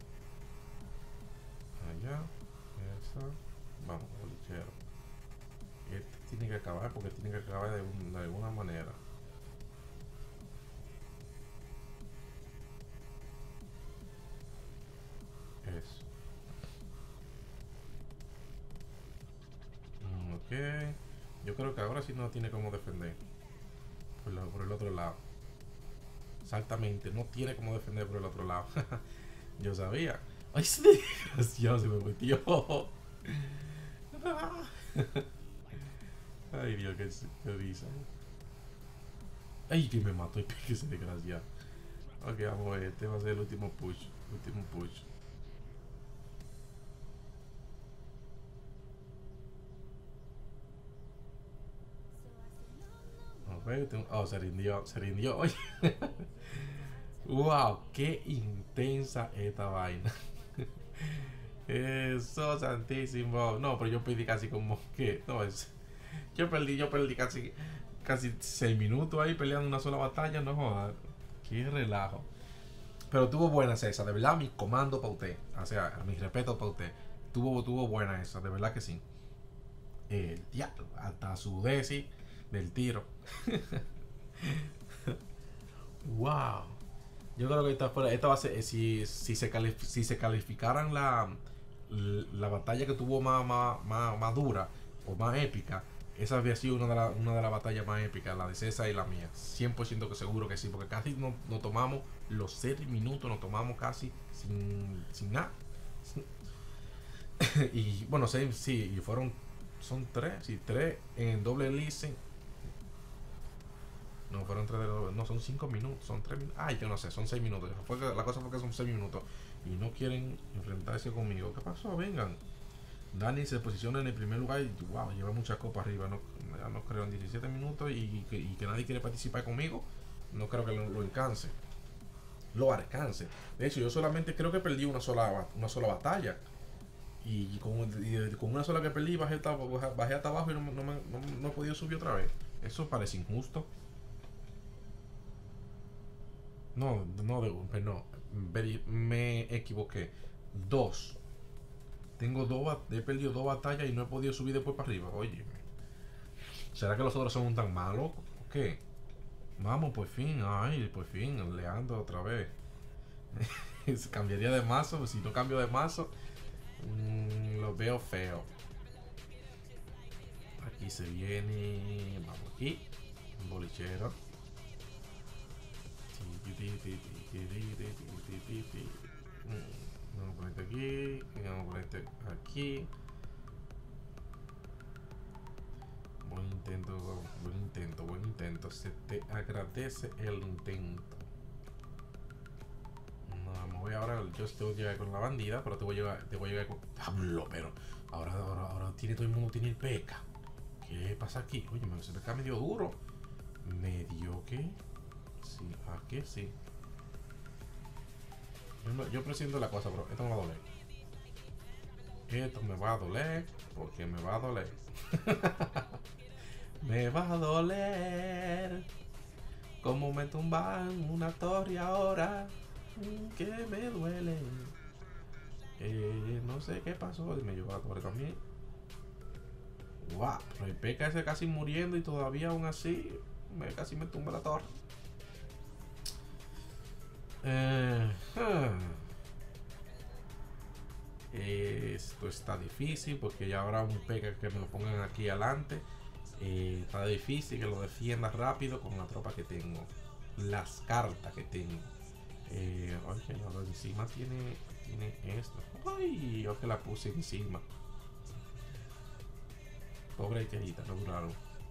Allá, esa. Vamos, bolichero. Este tiene que acabar porque tiene que acabar de, un, de alguna manera. Eso. Mm, ok. Yo creo que ahora sí no tiene como defender. Por, la, por el otro lado. Exactamente, no tiene como defender por el otro lado. Yo sabía. Ay, ese desgraciado se me metió. Ay, Dios, qué, qué risa. Ay, que me mató y que ese desgraciado. Ok, vamos a ver, este va a ser el último push. Último push. Vamos a ver, tengo, oh, se rindió, se rindió. Oye. Wow, qué intensa esta vaina. Eso, santísimo. No, pero yo perdí casi como que. No, es. Yo perdí, yo perdí casi. Casi seis minutos ahí peleando una sola batalla. No jodas. Qué relajo. Pero tuvo buena esa, de verdad, mi comando para usted. O sea, mi respeto para usted. Tuvo, tuvo buena esa, de verdad que sí. El diablo, hasta su desi del tiro. Wow. Yo creo que esta, fue, esta va a ser, si, si, se calif si se calificaran la, la batalla que tuvo más, más, más, más dura o más épica, esa había sido una de las una de las batallas más épicas, la de César y la mía. cien por ciento que seguro que sí, porque casi nos, nos tomamos los seis minutos, nos tomamos casi sin, sin nada. Y bueno, sí, sí, y fueron, son tres, sí, tres en doble listen. No, fueron tres de los, no, son cinco minutos, son tres minutos. Ay, yo no sé, son seis minutos. Fue que, la cosa fue que son seis minutos. Y no quieren enfrentarse conmigo. ¿Qué pasó? Vengan. Dani se posiciona en el primer lugar y wow, lleva muchas copas arriba. No, no creo en diecisiete minutos y, y, que, y que nadie quiere participar conmigo. No creo que lo, lo alcance. Lo alcance. De hecho, yo solamente creo que perdí una sola, una sola batalla. Y con, y con una sola que perdí, bajé hasta, bajé hasta abajo y no, no, no, no, no he podido subir otra vez. Eso parece injusto. No, no, de, no. Me equivoqué. Dos. Tengo dos. He perdido dos batallas y no he podido subir después para arriba. Oye. ¿Será que los otros son tan malos? ¿O qué? Vamos, por fin. Ay, por fin. Leandro otra vez. Cambiaría de mazo. Si no cambio de mazo, mmm, lo veo feo. Aquí se viene. Vamos aquí. Un bolichero. Vamos a ponerte aquí. Vamos a ponerte aquí. Buen intento, buen intento, buen intento. Se te agradece el intento. No, me voy ahora. Yo te voy a llegar con la bandida, pero te voy a llevar, te voy a llegar con. Hablo, pero ahora, ahora, ahora tiene todo el mundo tiene el peca. ¿Qué pasa aquí? Oye, me se me cae medio duro. ¿Medio qué? Sí, ¿a qué sí? Yo, no, yo presiento la cosa, pero esto me va a doler. Esto me va a doler porque me va a doler. Me va a doler. Como me tumban una torre ahora. Que me duele. Eh, no sé qué pasó. Y me llevó a la torre también. Guau, wow, el P K ese casi muriendo y todavía aún así me, casi me tumba la torre. Eh, huh. Esto está difícil porque ya habrá un P K que me lo pongan aquí adelante. Eh, está difícil que lo defienda rápido con la tropa que tengo. Las cartas que tengo. Eh, oye, no, encima tiene, tiene esto. Ay, yo que la puse encima. Pobre Ikehita, no duraron.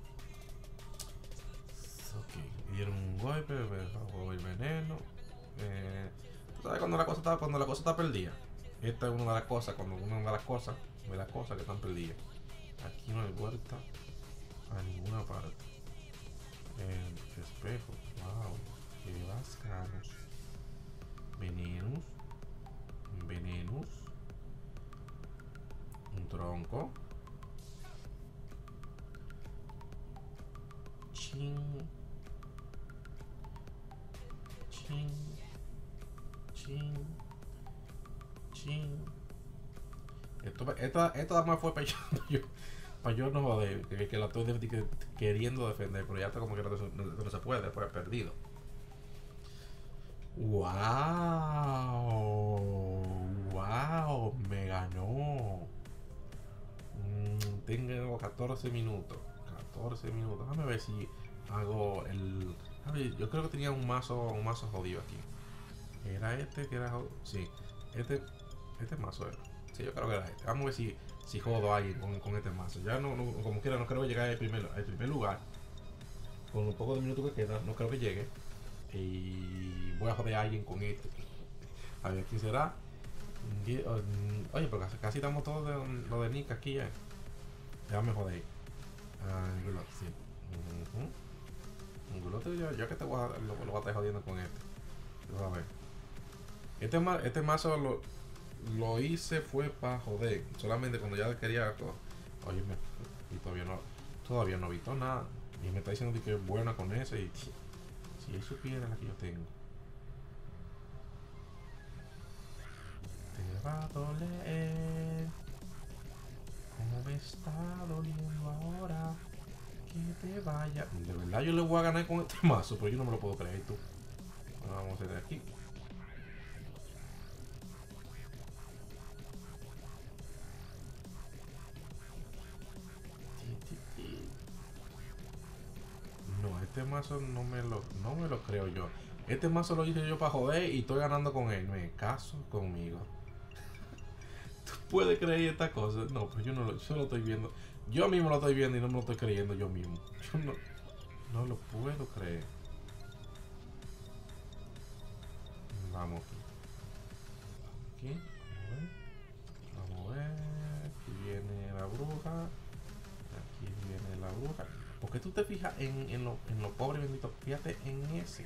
Ok, me dieron un golpe, me bajó el veneno. Eh, ¿tú sabes cuando la cosa está, cuando la cosa está perdida? Esta es una de las cosas, cuando una de las cosas, de las cosas que están perdidas. Aquí no hay vuelta a ninguna parte. El espejo, wow, qué bacanos. Venenos, venenos, un tronco. Chin, chin, chin, chin. Esto, esta, esta dama fue para yo, para yo no joder, que, que la estoy de, que, queriendo defender, pero ya está como que no, no, no se puede, después perdido. ¡Wow! ¡Wow! Me ganó. Mm, tengo catorce minutos. catorce minutos. Déjame ver si hago el. A ver, yo creo que tenía un mazo, un mazo jodido aquí. ¿Era este que era jodido? Sí. Este, este mazo era. Sí, yo creo que era este. Vamos a ver si, si jodo a alguien con, con este mazo. Ya no, no, como quiera, no creo llegar al primer, al primer lugar. Con los pocos de minutos que quedan, no creo que llegue. Y voy a joder a alguien con este. A ver quién será. Oye, pero casi, casi estamos todos de lo de Nick aquí ya. Déjame joder. Ah, Gulote, sí. Uh -huh. Gulote, yo, yo que te voy a, lo, lo voy a estar jodiendo con este. A ver. Este, ma este mazo lo, lo hice fue para joder. Solamente cuando ya quería. Oye, me, y todavía no, todavía no he visto nada. Y me está diciendo que es buena con ese. Y si él supiera la que yo tengo. Te va a doler. Como me está doliendo ahora. Que te vaya. De verdad yo le voy a ganar con este mazo, pero yo no me lo puedo creer tú. Bueno, vamos a hacer de aquí. No, este mazo no me lo, no me lo creo yo. Este mazo lo hice yo para joder y estoy ganando con él. Me caso conmigo. ¿Tú puedes creer esta cosa? No, pues yo no lo, yo lo estoy viendo. Yo mismo lo estoy viendo y no me lo estoy creyendo yo mismo. Yo no, no lo puedo creer. Vamos aquí. Aquí. Vamos a ver. Vamos a ver. Aquí viene la bruja. Aquí viene la bruja. ¿Por qué tú te fijas en, en, lo, en lo pobre bendito? Fíjate en ese.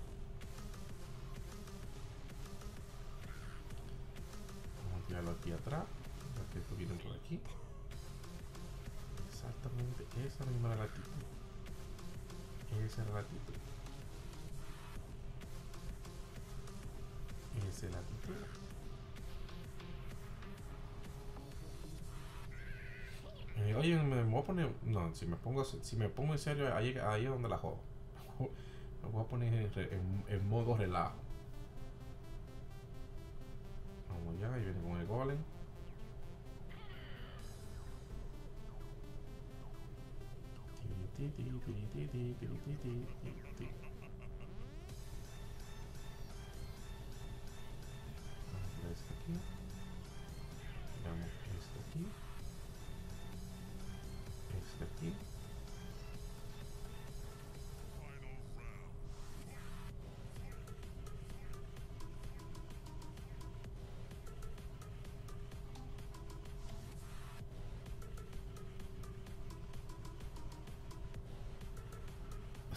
Vamos a tirarlo aquí atrás. Que esto viene por aquí. Exactamente esa misma la latitud. Esa es la latitud. Esa es la latitud. Eh, oye, me voy a poner. No, si me pongo, si me pongo en serio, ahí, ahí es donde la jodo. Me voy a poner en, en, en modo relajo. Vamos ya, ahí viene con el golem. Vamos a este aquí. Veamos este aquí. Este aquí.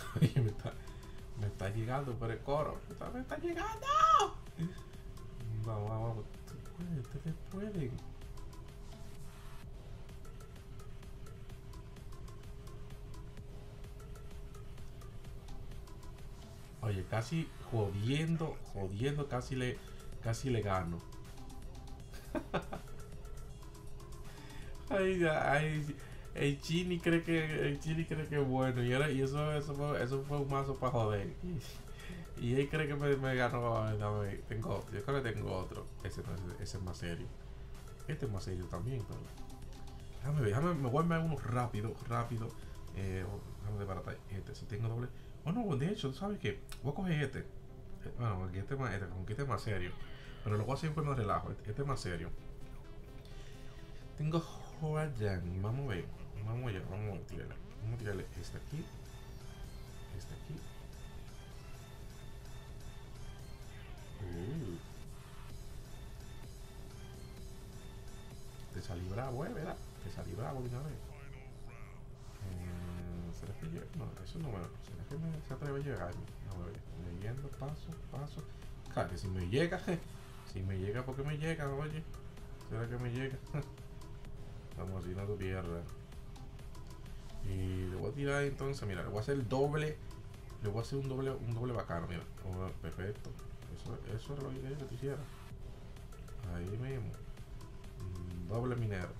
Oye, me está, me está llegando por el coro. Me está, me está llegando. Vamos, vamos. Ustedes ustedes pueden. Oye, casi jodiendo, jodiendo, casi le, casi le gano. Ay, ay, el Chini cree que, el Chini cree que es bueno. Y, ahora, y eso, eso, fue, eso fue un mazo para joder. Y, y él cree que me, me ganó. Dame, tengo, yo creo que tengo otro. Ese, no, ese, ese es más serio. Este es más serio también, pero. Déjame ver, déjame, me voy a ver uno rápido, rápido. Eh, oh, déjame desbaratar este, si tengo doble. Oh no, de hecho, ¿sabes qué? Voy a coger este. Eh, Bueno, aquí este, es más- este, con que este es más serio. Pero lo voy a hacer en de relajo. Este, este es más serio. Tengo Horayan. Vamos a ver. Vamos allá, vamos a tirarle. Vamos a tirarle este aquí. Este aquí. Uh, te salí bravo, eh, ¿verdad? Te salí bravo de una vez. Eh, ¿Será que llega? No, eso no me. ¿Será que me se atreve a llegar? A ver, leyendo paso, paso. Claro, que si me llega, si me llega, ¿por qué me llega? Oye, ¿será que me llega? Vamos así, no tu tierra. Y le voy a tirar entonces, mira, le voy a hacer el doble. Le voy a hacer un doble, un doble bacano, mira. Oh, perfecto. Eso, eso era lo que quería que te hiciera. Ahí mismo. Mm, Doble minero.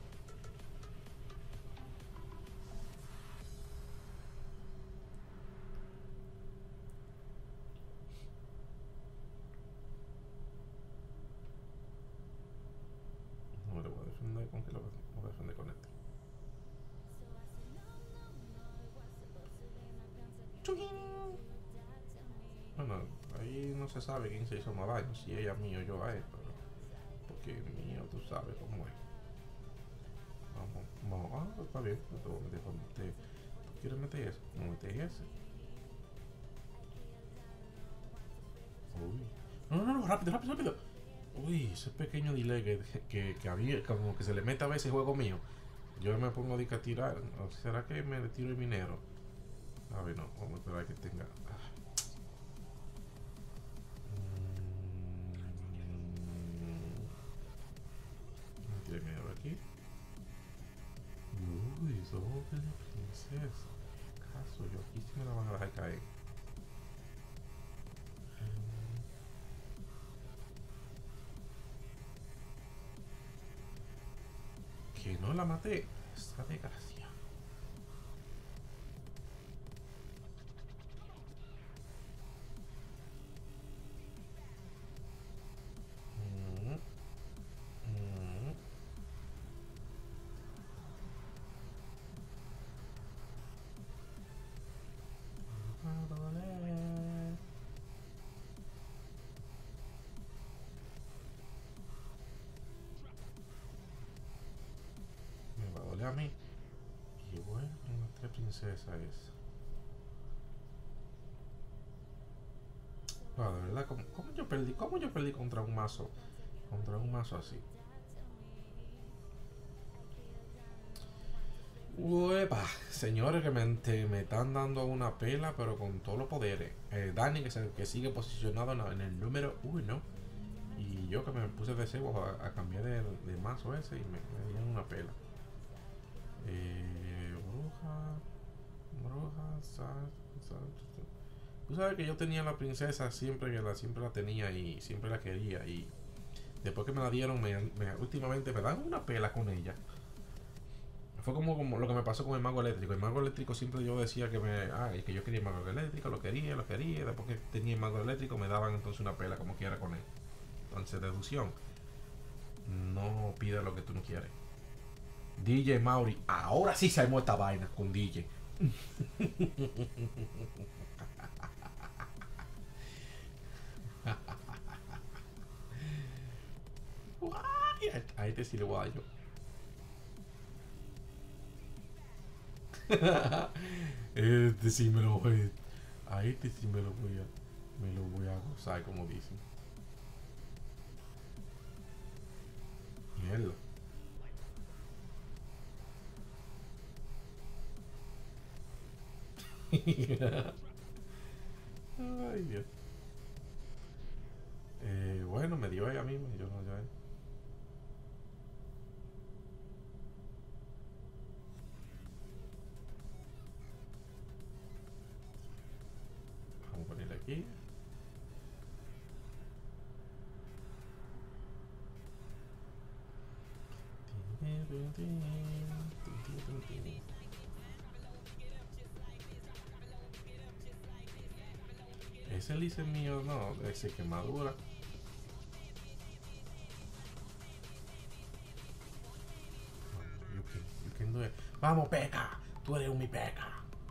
No le voy a defender con que lo voy a defender con este. ¡Chuquín! Bueno, ahí no se sabe quién se hizo más daño, si ella mío o yo a él, pero porque mío tú sabes cómo es. Vamos, vamos, ah, pues está bien, no te voy a meter con este. ¿Tú quieres meter eso? No metes ese. Uy. No, no, no, rápido, rápido, rápido. Uy, ese pequeño delay que, que, que había, como que se le mete a veces juego mío. Yo me pongo a tirar. ¿O será que me tiro el minero? A ver, no, vamos a esperar que tenga. Ah. Mm, Tiene minero aquí. Uy, doble princesa. Caso, yo aquí sí me la van a dejar caer. Que no la maté. Esta desgracia. Mm, mm. Va a doler. Me va a doler a mí. Y bueno, las tres princesas es. No, de verdad, ¿cómo, cómo yo perdí? ¿Cómo yo perdí contra un mazo? Contra un mazo así. Uepa, señores que me, te- me están dando una pela, pero con todos los poderes. Eh, Dani, que, se- que sigue posicionado en, en el número uno. Y yo que me puse de cebo a, a cambiar de, de mazo ese y me, me dieron una pela. Eh, bruja, bruja, sal, sal, sal. Tú sabes que yo tenía la princesa siempre que la siempre la tenía y siempre la quería y después que me la dieron me, me- últimamente me dan una pela con ella. Fue como, como lo que me pasó con el mago eléctrico. El mago eléctrico siempre yo decía que me ah, que yo quería el mago eléctrico, lo quería, lo quería. Después que tenía el mago eléctrico me daban entonces una pela como quiera con él. Entonces deducción, no pida lo que tú no quieres. D J Mauri, ahora sí se armó esta vaina con D J. A este sí le voy a dar yo. Este sí me lo voy a. A este sí me lo voy a. Me lo voy a gozar, como dicen. Mierda. Ay, Dios. Eh, bueno, me dio ella misma. Yo no, yo. Vamos a ponerle aquí. Ese lice mío, no, ese quemadura. You can, you can do it. Vamos, Peca, tú eres un mi Peca.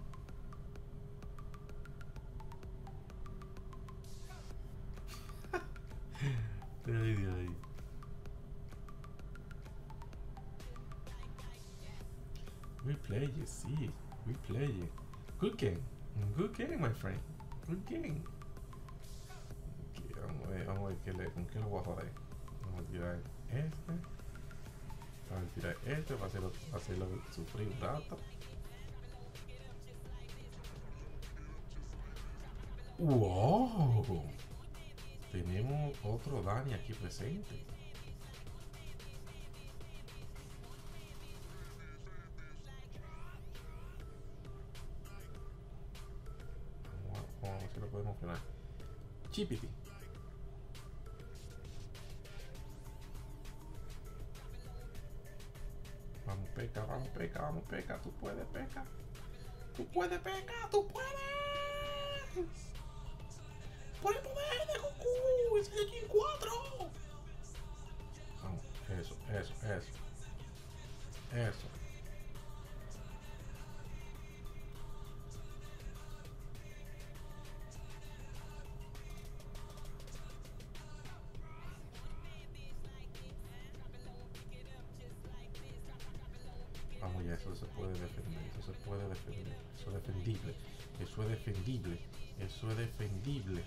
Ay, Dios. We play it, sí, we play it. Good game, good game, my friend. Good game. Okay, vamos a ver, vamos a ver qué le, con qué lo voy a joder. Vamos a tirar este. Vamos a tirar este para hacerlo, para hacerlo sufrir un rato. ¡Wow! Tenemos otro Dani aquí presente. Vamos a, vamos a ver si lo podemos frenar. Chipiti. Vamos, Peca, vamos, Peca, vamos, Peca. Tú puedes, Peca. Tú puedes, Peca, tú puedes. Por el poder de Goku, es el cuatro. Vamos, eso, eso, eso. Eso. Vamos ya, eso se puede defender, eso se puede defender, eso es defendible, eso es defendible, eso es defendible.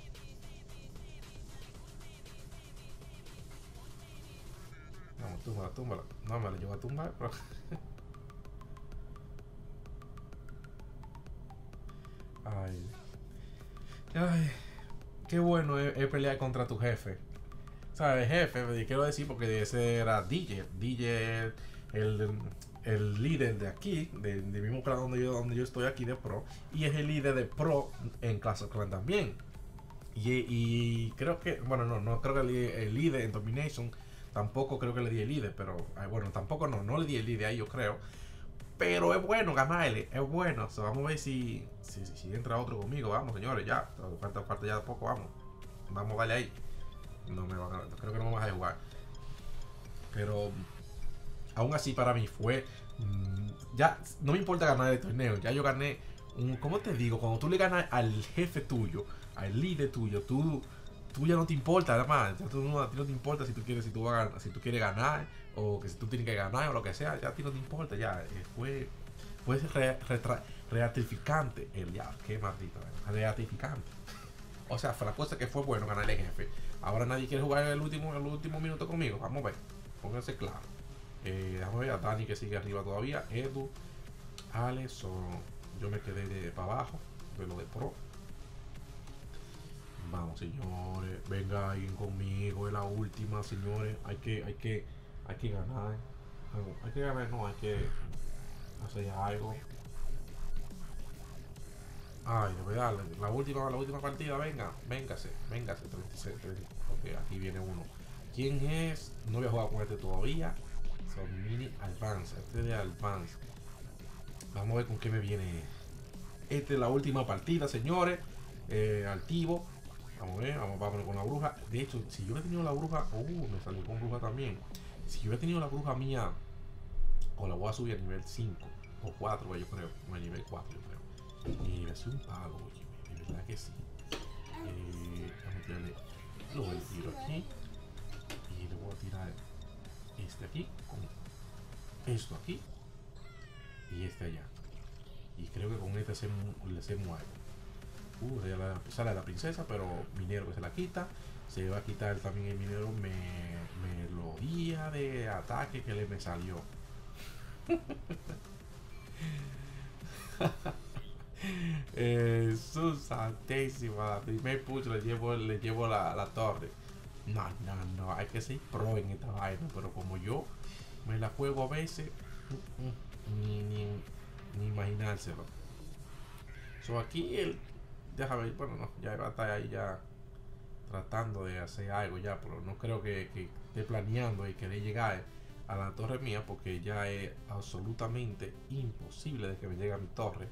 Vamos, túmbala, túmbala. No me la llevo a tumbar, pero... Ay. Ay. Qué bueno es, es pelear contra tu jefe. ¿Sabes? Jefe, quiero decir porque ese era D J. D J el, el líder de aquí, del de mismo clan donde yo, donde yo estoy aquí de Pro. Y es el líder de Pro en Clash of Clans también. Y, y creo que, bueno, no, no creo que el, el líder en Domination. Tampoco creo que le di el líder, pero ay, bueno, tampoco no, no le di el líder ahí, yo creo. Pero es bueno ganarle, es bueno. O sea, vamos a ver si, si, si, si entra otro conmigo. Vamos, señores, ya. Falta, falta ya de poco, vamos. Vamos a darle ahí. No me van a, creo que no me vas a jugar. Pero aún así para mí fue. Mmm, ya no me importa ganar el torneo. Ya yo gané un. ¿Cómo te digo? Cuando tú le ganas al jefe tuyo, al líder tuyo, tú. Tú ya no te importa, además, ya tú no, a ti no te importa si tú quieres, si tú vas a ganar, si tú quieres ganar, o que si tú tienes que ganar, o lo que sea, ya a ti no te importa, ya, eh, fue, fue re, retra, reatificante, el ya, qué maldito, reatificante. O sea, fue la cosa que fue bueno ganar el jefe. Ahora nadie quiere jugar el último, el último minuto conmigo, vamos a ver, pónganse claro. Eh, déjame ver a Dani que sigue arriba todavía, Edu, Alex, o yo me quedé de para abajo, de lo de Pro. Vamos, señores, venga alguien conmigo, es la última, señores. Hay que, hay que, hay que ganar. Hay que ganar, no, hay que hacer algo. Ay, de verdad, la última, la última partida, venga, véngase, véngase, treinta y seis, treinta. Ok, aquí viene uno. ¿Quién es? No voy a jugar con este todavía. Son mini advance, este de advance. Vamos a ver con qué me viene. Esta es la última partida, señores. Eh, altivo. Vamos a ver, vamos, vamos con la bruja. De hecho, si yo he tenido la bruja, uh, me salió con bruja también. Si yo he tenido la bruja mía, o la voy a subir a nivel cinco o cuatro, yo creo, no a nivel cuatro, yo creo. Y le soy un palo, oye, de verdad que sí. Eh, vamos a tirarle, lo voy a tiro aquí. Y le voy a tirar este aquí, con esto aquí. Y este allá. Y creo que con este le hacemos algo. Uh, la, sale la princesa, pero minero que se la quita. Se va a quitar también el minero me, melodía de ataque que le me salió. Eh, su santísima. Primer push le llevo, le llevo la, la torre. No, no, no. Hay que ser pro en esta vaina. Pero como yo me la juego a veces, mm, mm, ni, ni, ni imaginárselo. So aquí él. Déjame ver. Bueno, no. Ya va a estar ahí ya tratando de hacer algo ya. Pero no creo que, que esté planeando y querer llegar a la torre mía. Porque ya es absolutamente imposible de que me llegue a mi torre.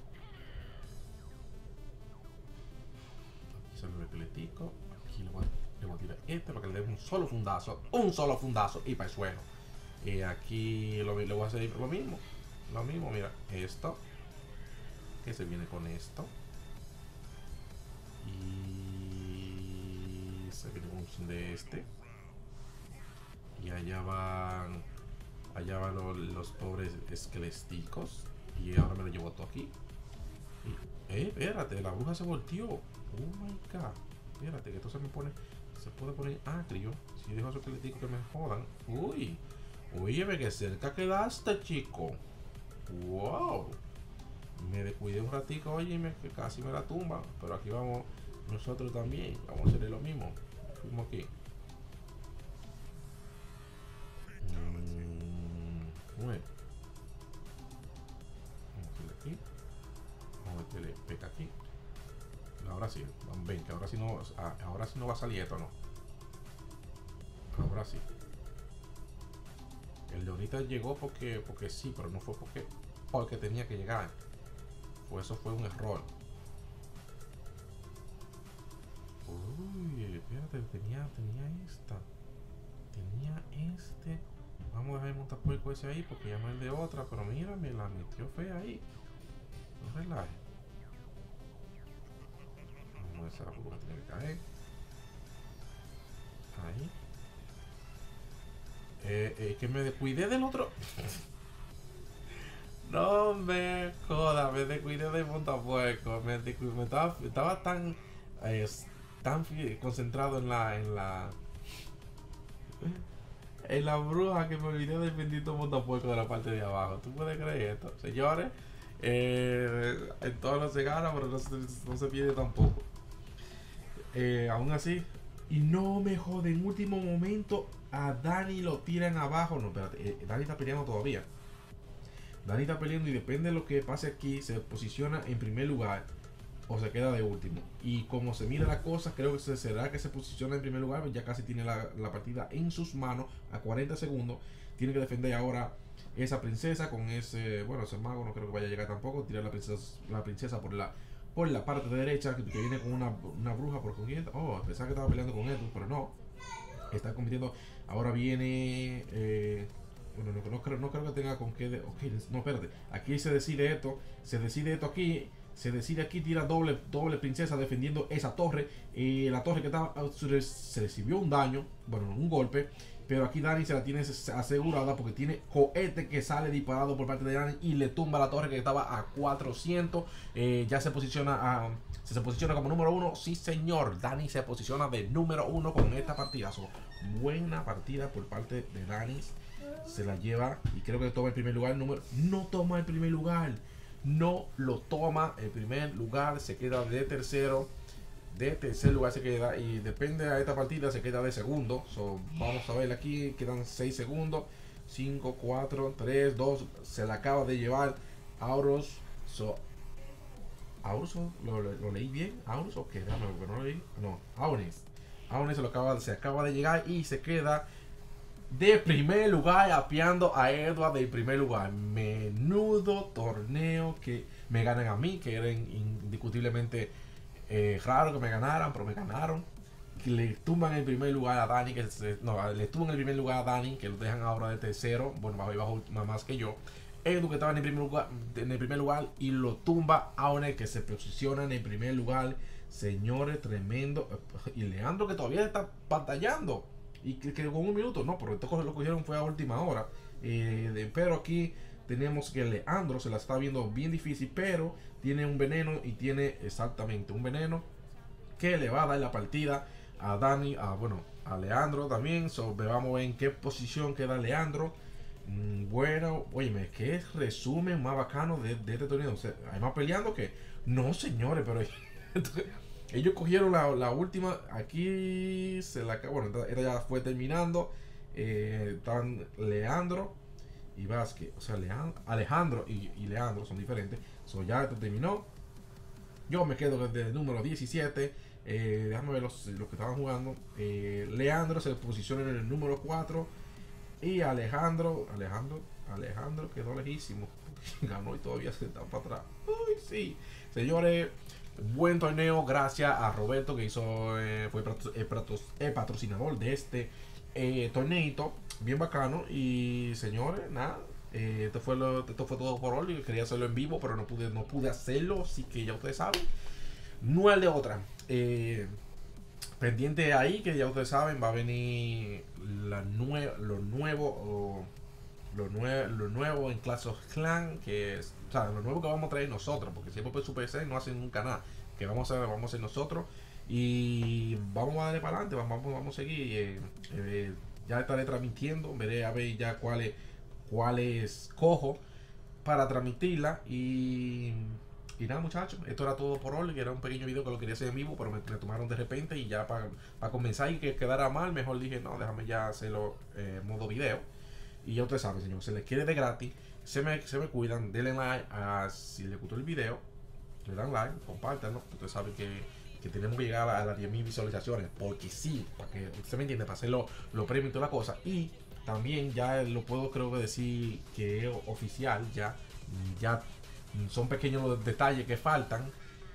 El esqueletico. Aquí le voy, le voy a tirar este para que le dé un solo fundazo. Un solo fundazo y para el suelo. Y aquí lo, le voy a hacer lo mismo. Lo mismo, mira. Esto. Que se viene con esto. Y se viene con un de este. Y allá van. Allá van los, los pobres esqueleticos. Y ahora me lo llevo todo aquí. Y, eh, espérate, la bruja se volteó. Oh my god. Espérate, que esto se me pone. Se puede poner agrio. Si dejo esos esqueleticos que me jodan. Uy. Oye, ve que cerca quedaste, chico. Wow. Me descuidé un ratico, oye, me, que casi me la tumba. Pero aquí vamos nosotros también. Vamos a hacerle lo mismo. Fuimos aquí. Mm, bueno. Vamos a hacerle aquí. Vamos a meterle peca aquí. Ahora sí, ven, que ahora sí no, ahora sí no va a salir esto, ¿no? Ahora sí. El de ahorita llegó porque, porque sí, pero no fue porque, porque tenía que llegar. Pues eso fue un error. Uy, espérate, tenía, tenía esta. Tenía este. Vamos a dejar el montapuerco ese ahí porque llama el de otra, pero mira, me la metió fea ahí. No relaje. Esa bruja tiene que caer. Ahí. Eh, eh, que me descuidé del otro. No me joda, me descuidé del montapuerco. Me, descuidé, me estaba, estaba tan, eh, tan concentrado en la, en la, en la bruja que me olvidé del bendito montapuerco de la parte de abajo. ¿Tú puedes creer esto? Señores, eh, en todo no se gana, pero no se, no se pierde tampoco. Eh, aún así, y no me jode, en último momento a Dani lo tiran abajo. No, espérate, eh, Dani está peleando todavía. Dani está peleando y depende de lo que pase aquí, se posiciona en primer lugar o se queda de último. Y como se mira la cosa, creo que se será que se posiciona en primer lugar, ya casi tiene la, la partida en sus manos a cuarenta segundos. Tiene que defender ahora esa princesa con ese, bueno, ese mago no creo que vaya a llegar tampoco. Tirar la princesa, la princesa por la por la parte de derecha, que, que viene con una, una bruja por cogiendo. Oh, pensaba que estaba peleando con esto, pero no. Está compitiendo. Ahora viene. Eh, bueno, no, no, creo, no creo que tenga con qué. De, ok, no, espérate. Aquí se decide esto. Se decide esto aquí. Se decide aquí. Tira doble, doble princesa defendiendo esa torre. Eh, la torre que estaba. Se recibió un daño. Bueno, un golpe. Pero aquí Dani se la tiene asegurada porque tiene cohete que sale disparado por parte de Dani y le tumba la torre que estaba a cuatrocientos. Eh, ya se posiciona a, se, se posiciona como número uno. Sí, señor. Dani se posiciona de número uno con esta partida. So, buena partida por parte de Dani. Se la lleva y creo que toma el primer lugar. Número, no toma el primer lugar. No lo toma el primer lugar. Se queda de tercero. De tercer lugar se queda y depende de esta partida se queda de segundo. So, vamos a ver aquí, quedan seis segundos. cinco, cuatro, tres, dos. Se la acaba de llevar Auros. So, Auros, ¿lo, lo, lo leí bien? Auros, ok, déjame ver, no lo leí. No, Aunis. Aunis se, lo acaba, se acaba de llegar y se queda de primer lugar, apiando a Edward del primer lugar. Menudo torneo que me ganan a mí, que eran indiscutiblemente eh, raro que me ganaran, pero me ganaron. Que le tumban el primer lugar a Dani, que se, no, le tumban el primer lugar a Dani, que lo dejan ahora de tercero, bueno, bajo y bajo más que yo. Edu, que estaba en el primer lugar, en el primer lugar y lo tumba a One, que se posiciona en el primer lugar. Señores, tremendo. Y Leandro, que todavía está batallando. Y que, que con un minuto, no, pero esto lo cogieron fue a última hora. Eh, de, pero aquí tenemos que Leandro se la está viendo bien difícil, pero tiene un veneno y tiene exactamente un veneno que le va a dar la partida a Dani, a bueno, a Leandro también. So, vamos a ver en qué posición queda Leandro. Mm, bueno, oye, qué resumen más bacano de, de este torneo. O sea, hay más peleando que No, señores, pero ellos cogieron la, la última. Aquí se la. Bueno, esta ya fue terminando. Eh, están Leandro y Vázquez. O sea, Leandro, Alejandro y, y Leandro son diferentes. So, ya esto terminó. Yo me quedo desde el número diecisiete. Eh, déjame ver los, los que estaban jugando. Eh, Leandro se posiciona en el número cuatro. Y Alejandro, Alejandro, Alejandro quedó lejísimo. Ganó y todavía se está para atrás. Uy, sí. Señores, buen torneo. Gracias a Roberto que hizo, eh, fue el patrocinador de este eh, torneito. Bien bacano. Y señores, nada. Eh, esto, fue lo, esto fue todo por hoy. Quería hacerlo en vivo, pero no pude, no pude hacerlo. Así que ya ustedes saben. No es de otra. Eh, pendiente ahí, que ya ustedes saben, va a venir la nue lo nuevo o lo, nue lo nuevo en Clash of Clans, que es, o sea, lo nuevo que vamos a traer nosotros, porque siempre por su P C no hacen nunca nada, que vamos a vamos a hacer nosotros y vamos a darle para adelante, vamos, vamos a seguir. Eh, eh, ya estaré transmitiendo, veré a ver ya cuáles cuáles cojo para transmitirla y y nada, muchachos, esto era todo por hoy, que era un pequeño video que lo quería hacer en vivo, pero me, me tomaron de repente y ya para pa comenzar y que quedara mal, mejor dije, no, déjame ya hacerlo en eh, modo video. Y ya ustedes saben, señor, se les quiere de gratis, se me, se me cuidan, denle like a, si les gustó el video, le dan like, compártanlo, ustedes saben que, que tenemos que llegar a las diez mil visualizaciones, porque sí, para que usted me entiende, para hacer los lo premios y toda la cosa. Y también ya lo puedo creo que decir que es oficial, ya, ya son pequeños los detalles que faltan.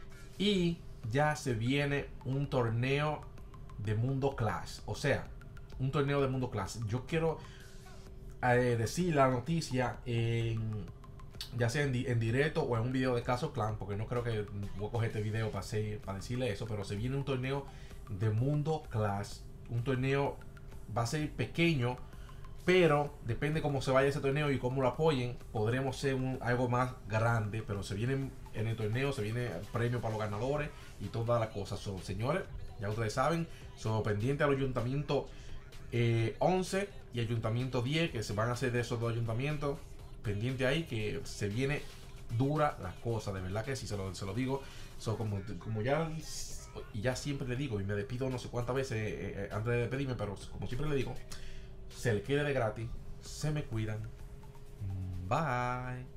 Y ya se viene un torneo de Mundo Clash. O sea, un torneo de Mundo Clash. Yo quiero eh, decir la noticia en, ya sea en, di en directo o en un video de Caso Clan, porque no creo que voy a coger este video para, hacer, para decirle eso. Pero se viene un torneo de Mundo Clash. Un torneo va a ser pequeño, pero depende cómo se vaya ese torneo y cómo lo apoyen, podremos ser un, algo más grande. Pero se viene en el torneo, se viene el premio para los ganadores y todas las cosas. So, señores, ya ustedes saben, son pendientes al ayuntamiento eh, once y ayuntamiento diez, que se van a hacer de esos dos ayuntamientos. Pendiente ahí, que se viene dura las cosas, de verdad que sí, se lo, se lo digo. So, como, como ya, y ya siempre le digo, y me despido no sé cuántas veces eh, eh, antes de despedirme, pero como siempre le digo, se le quiere de gratis, se me cuidan. Bye.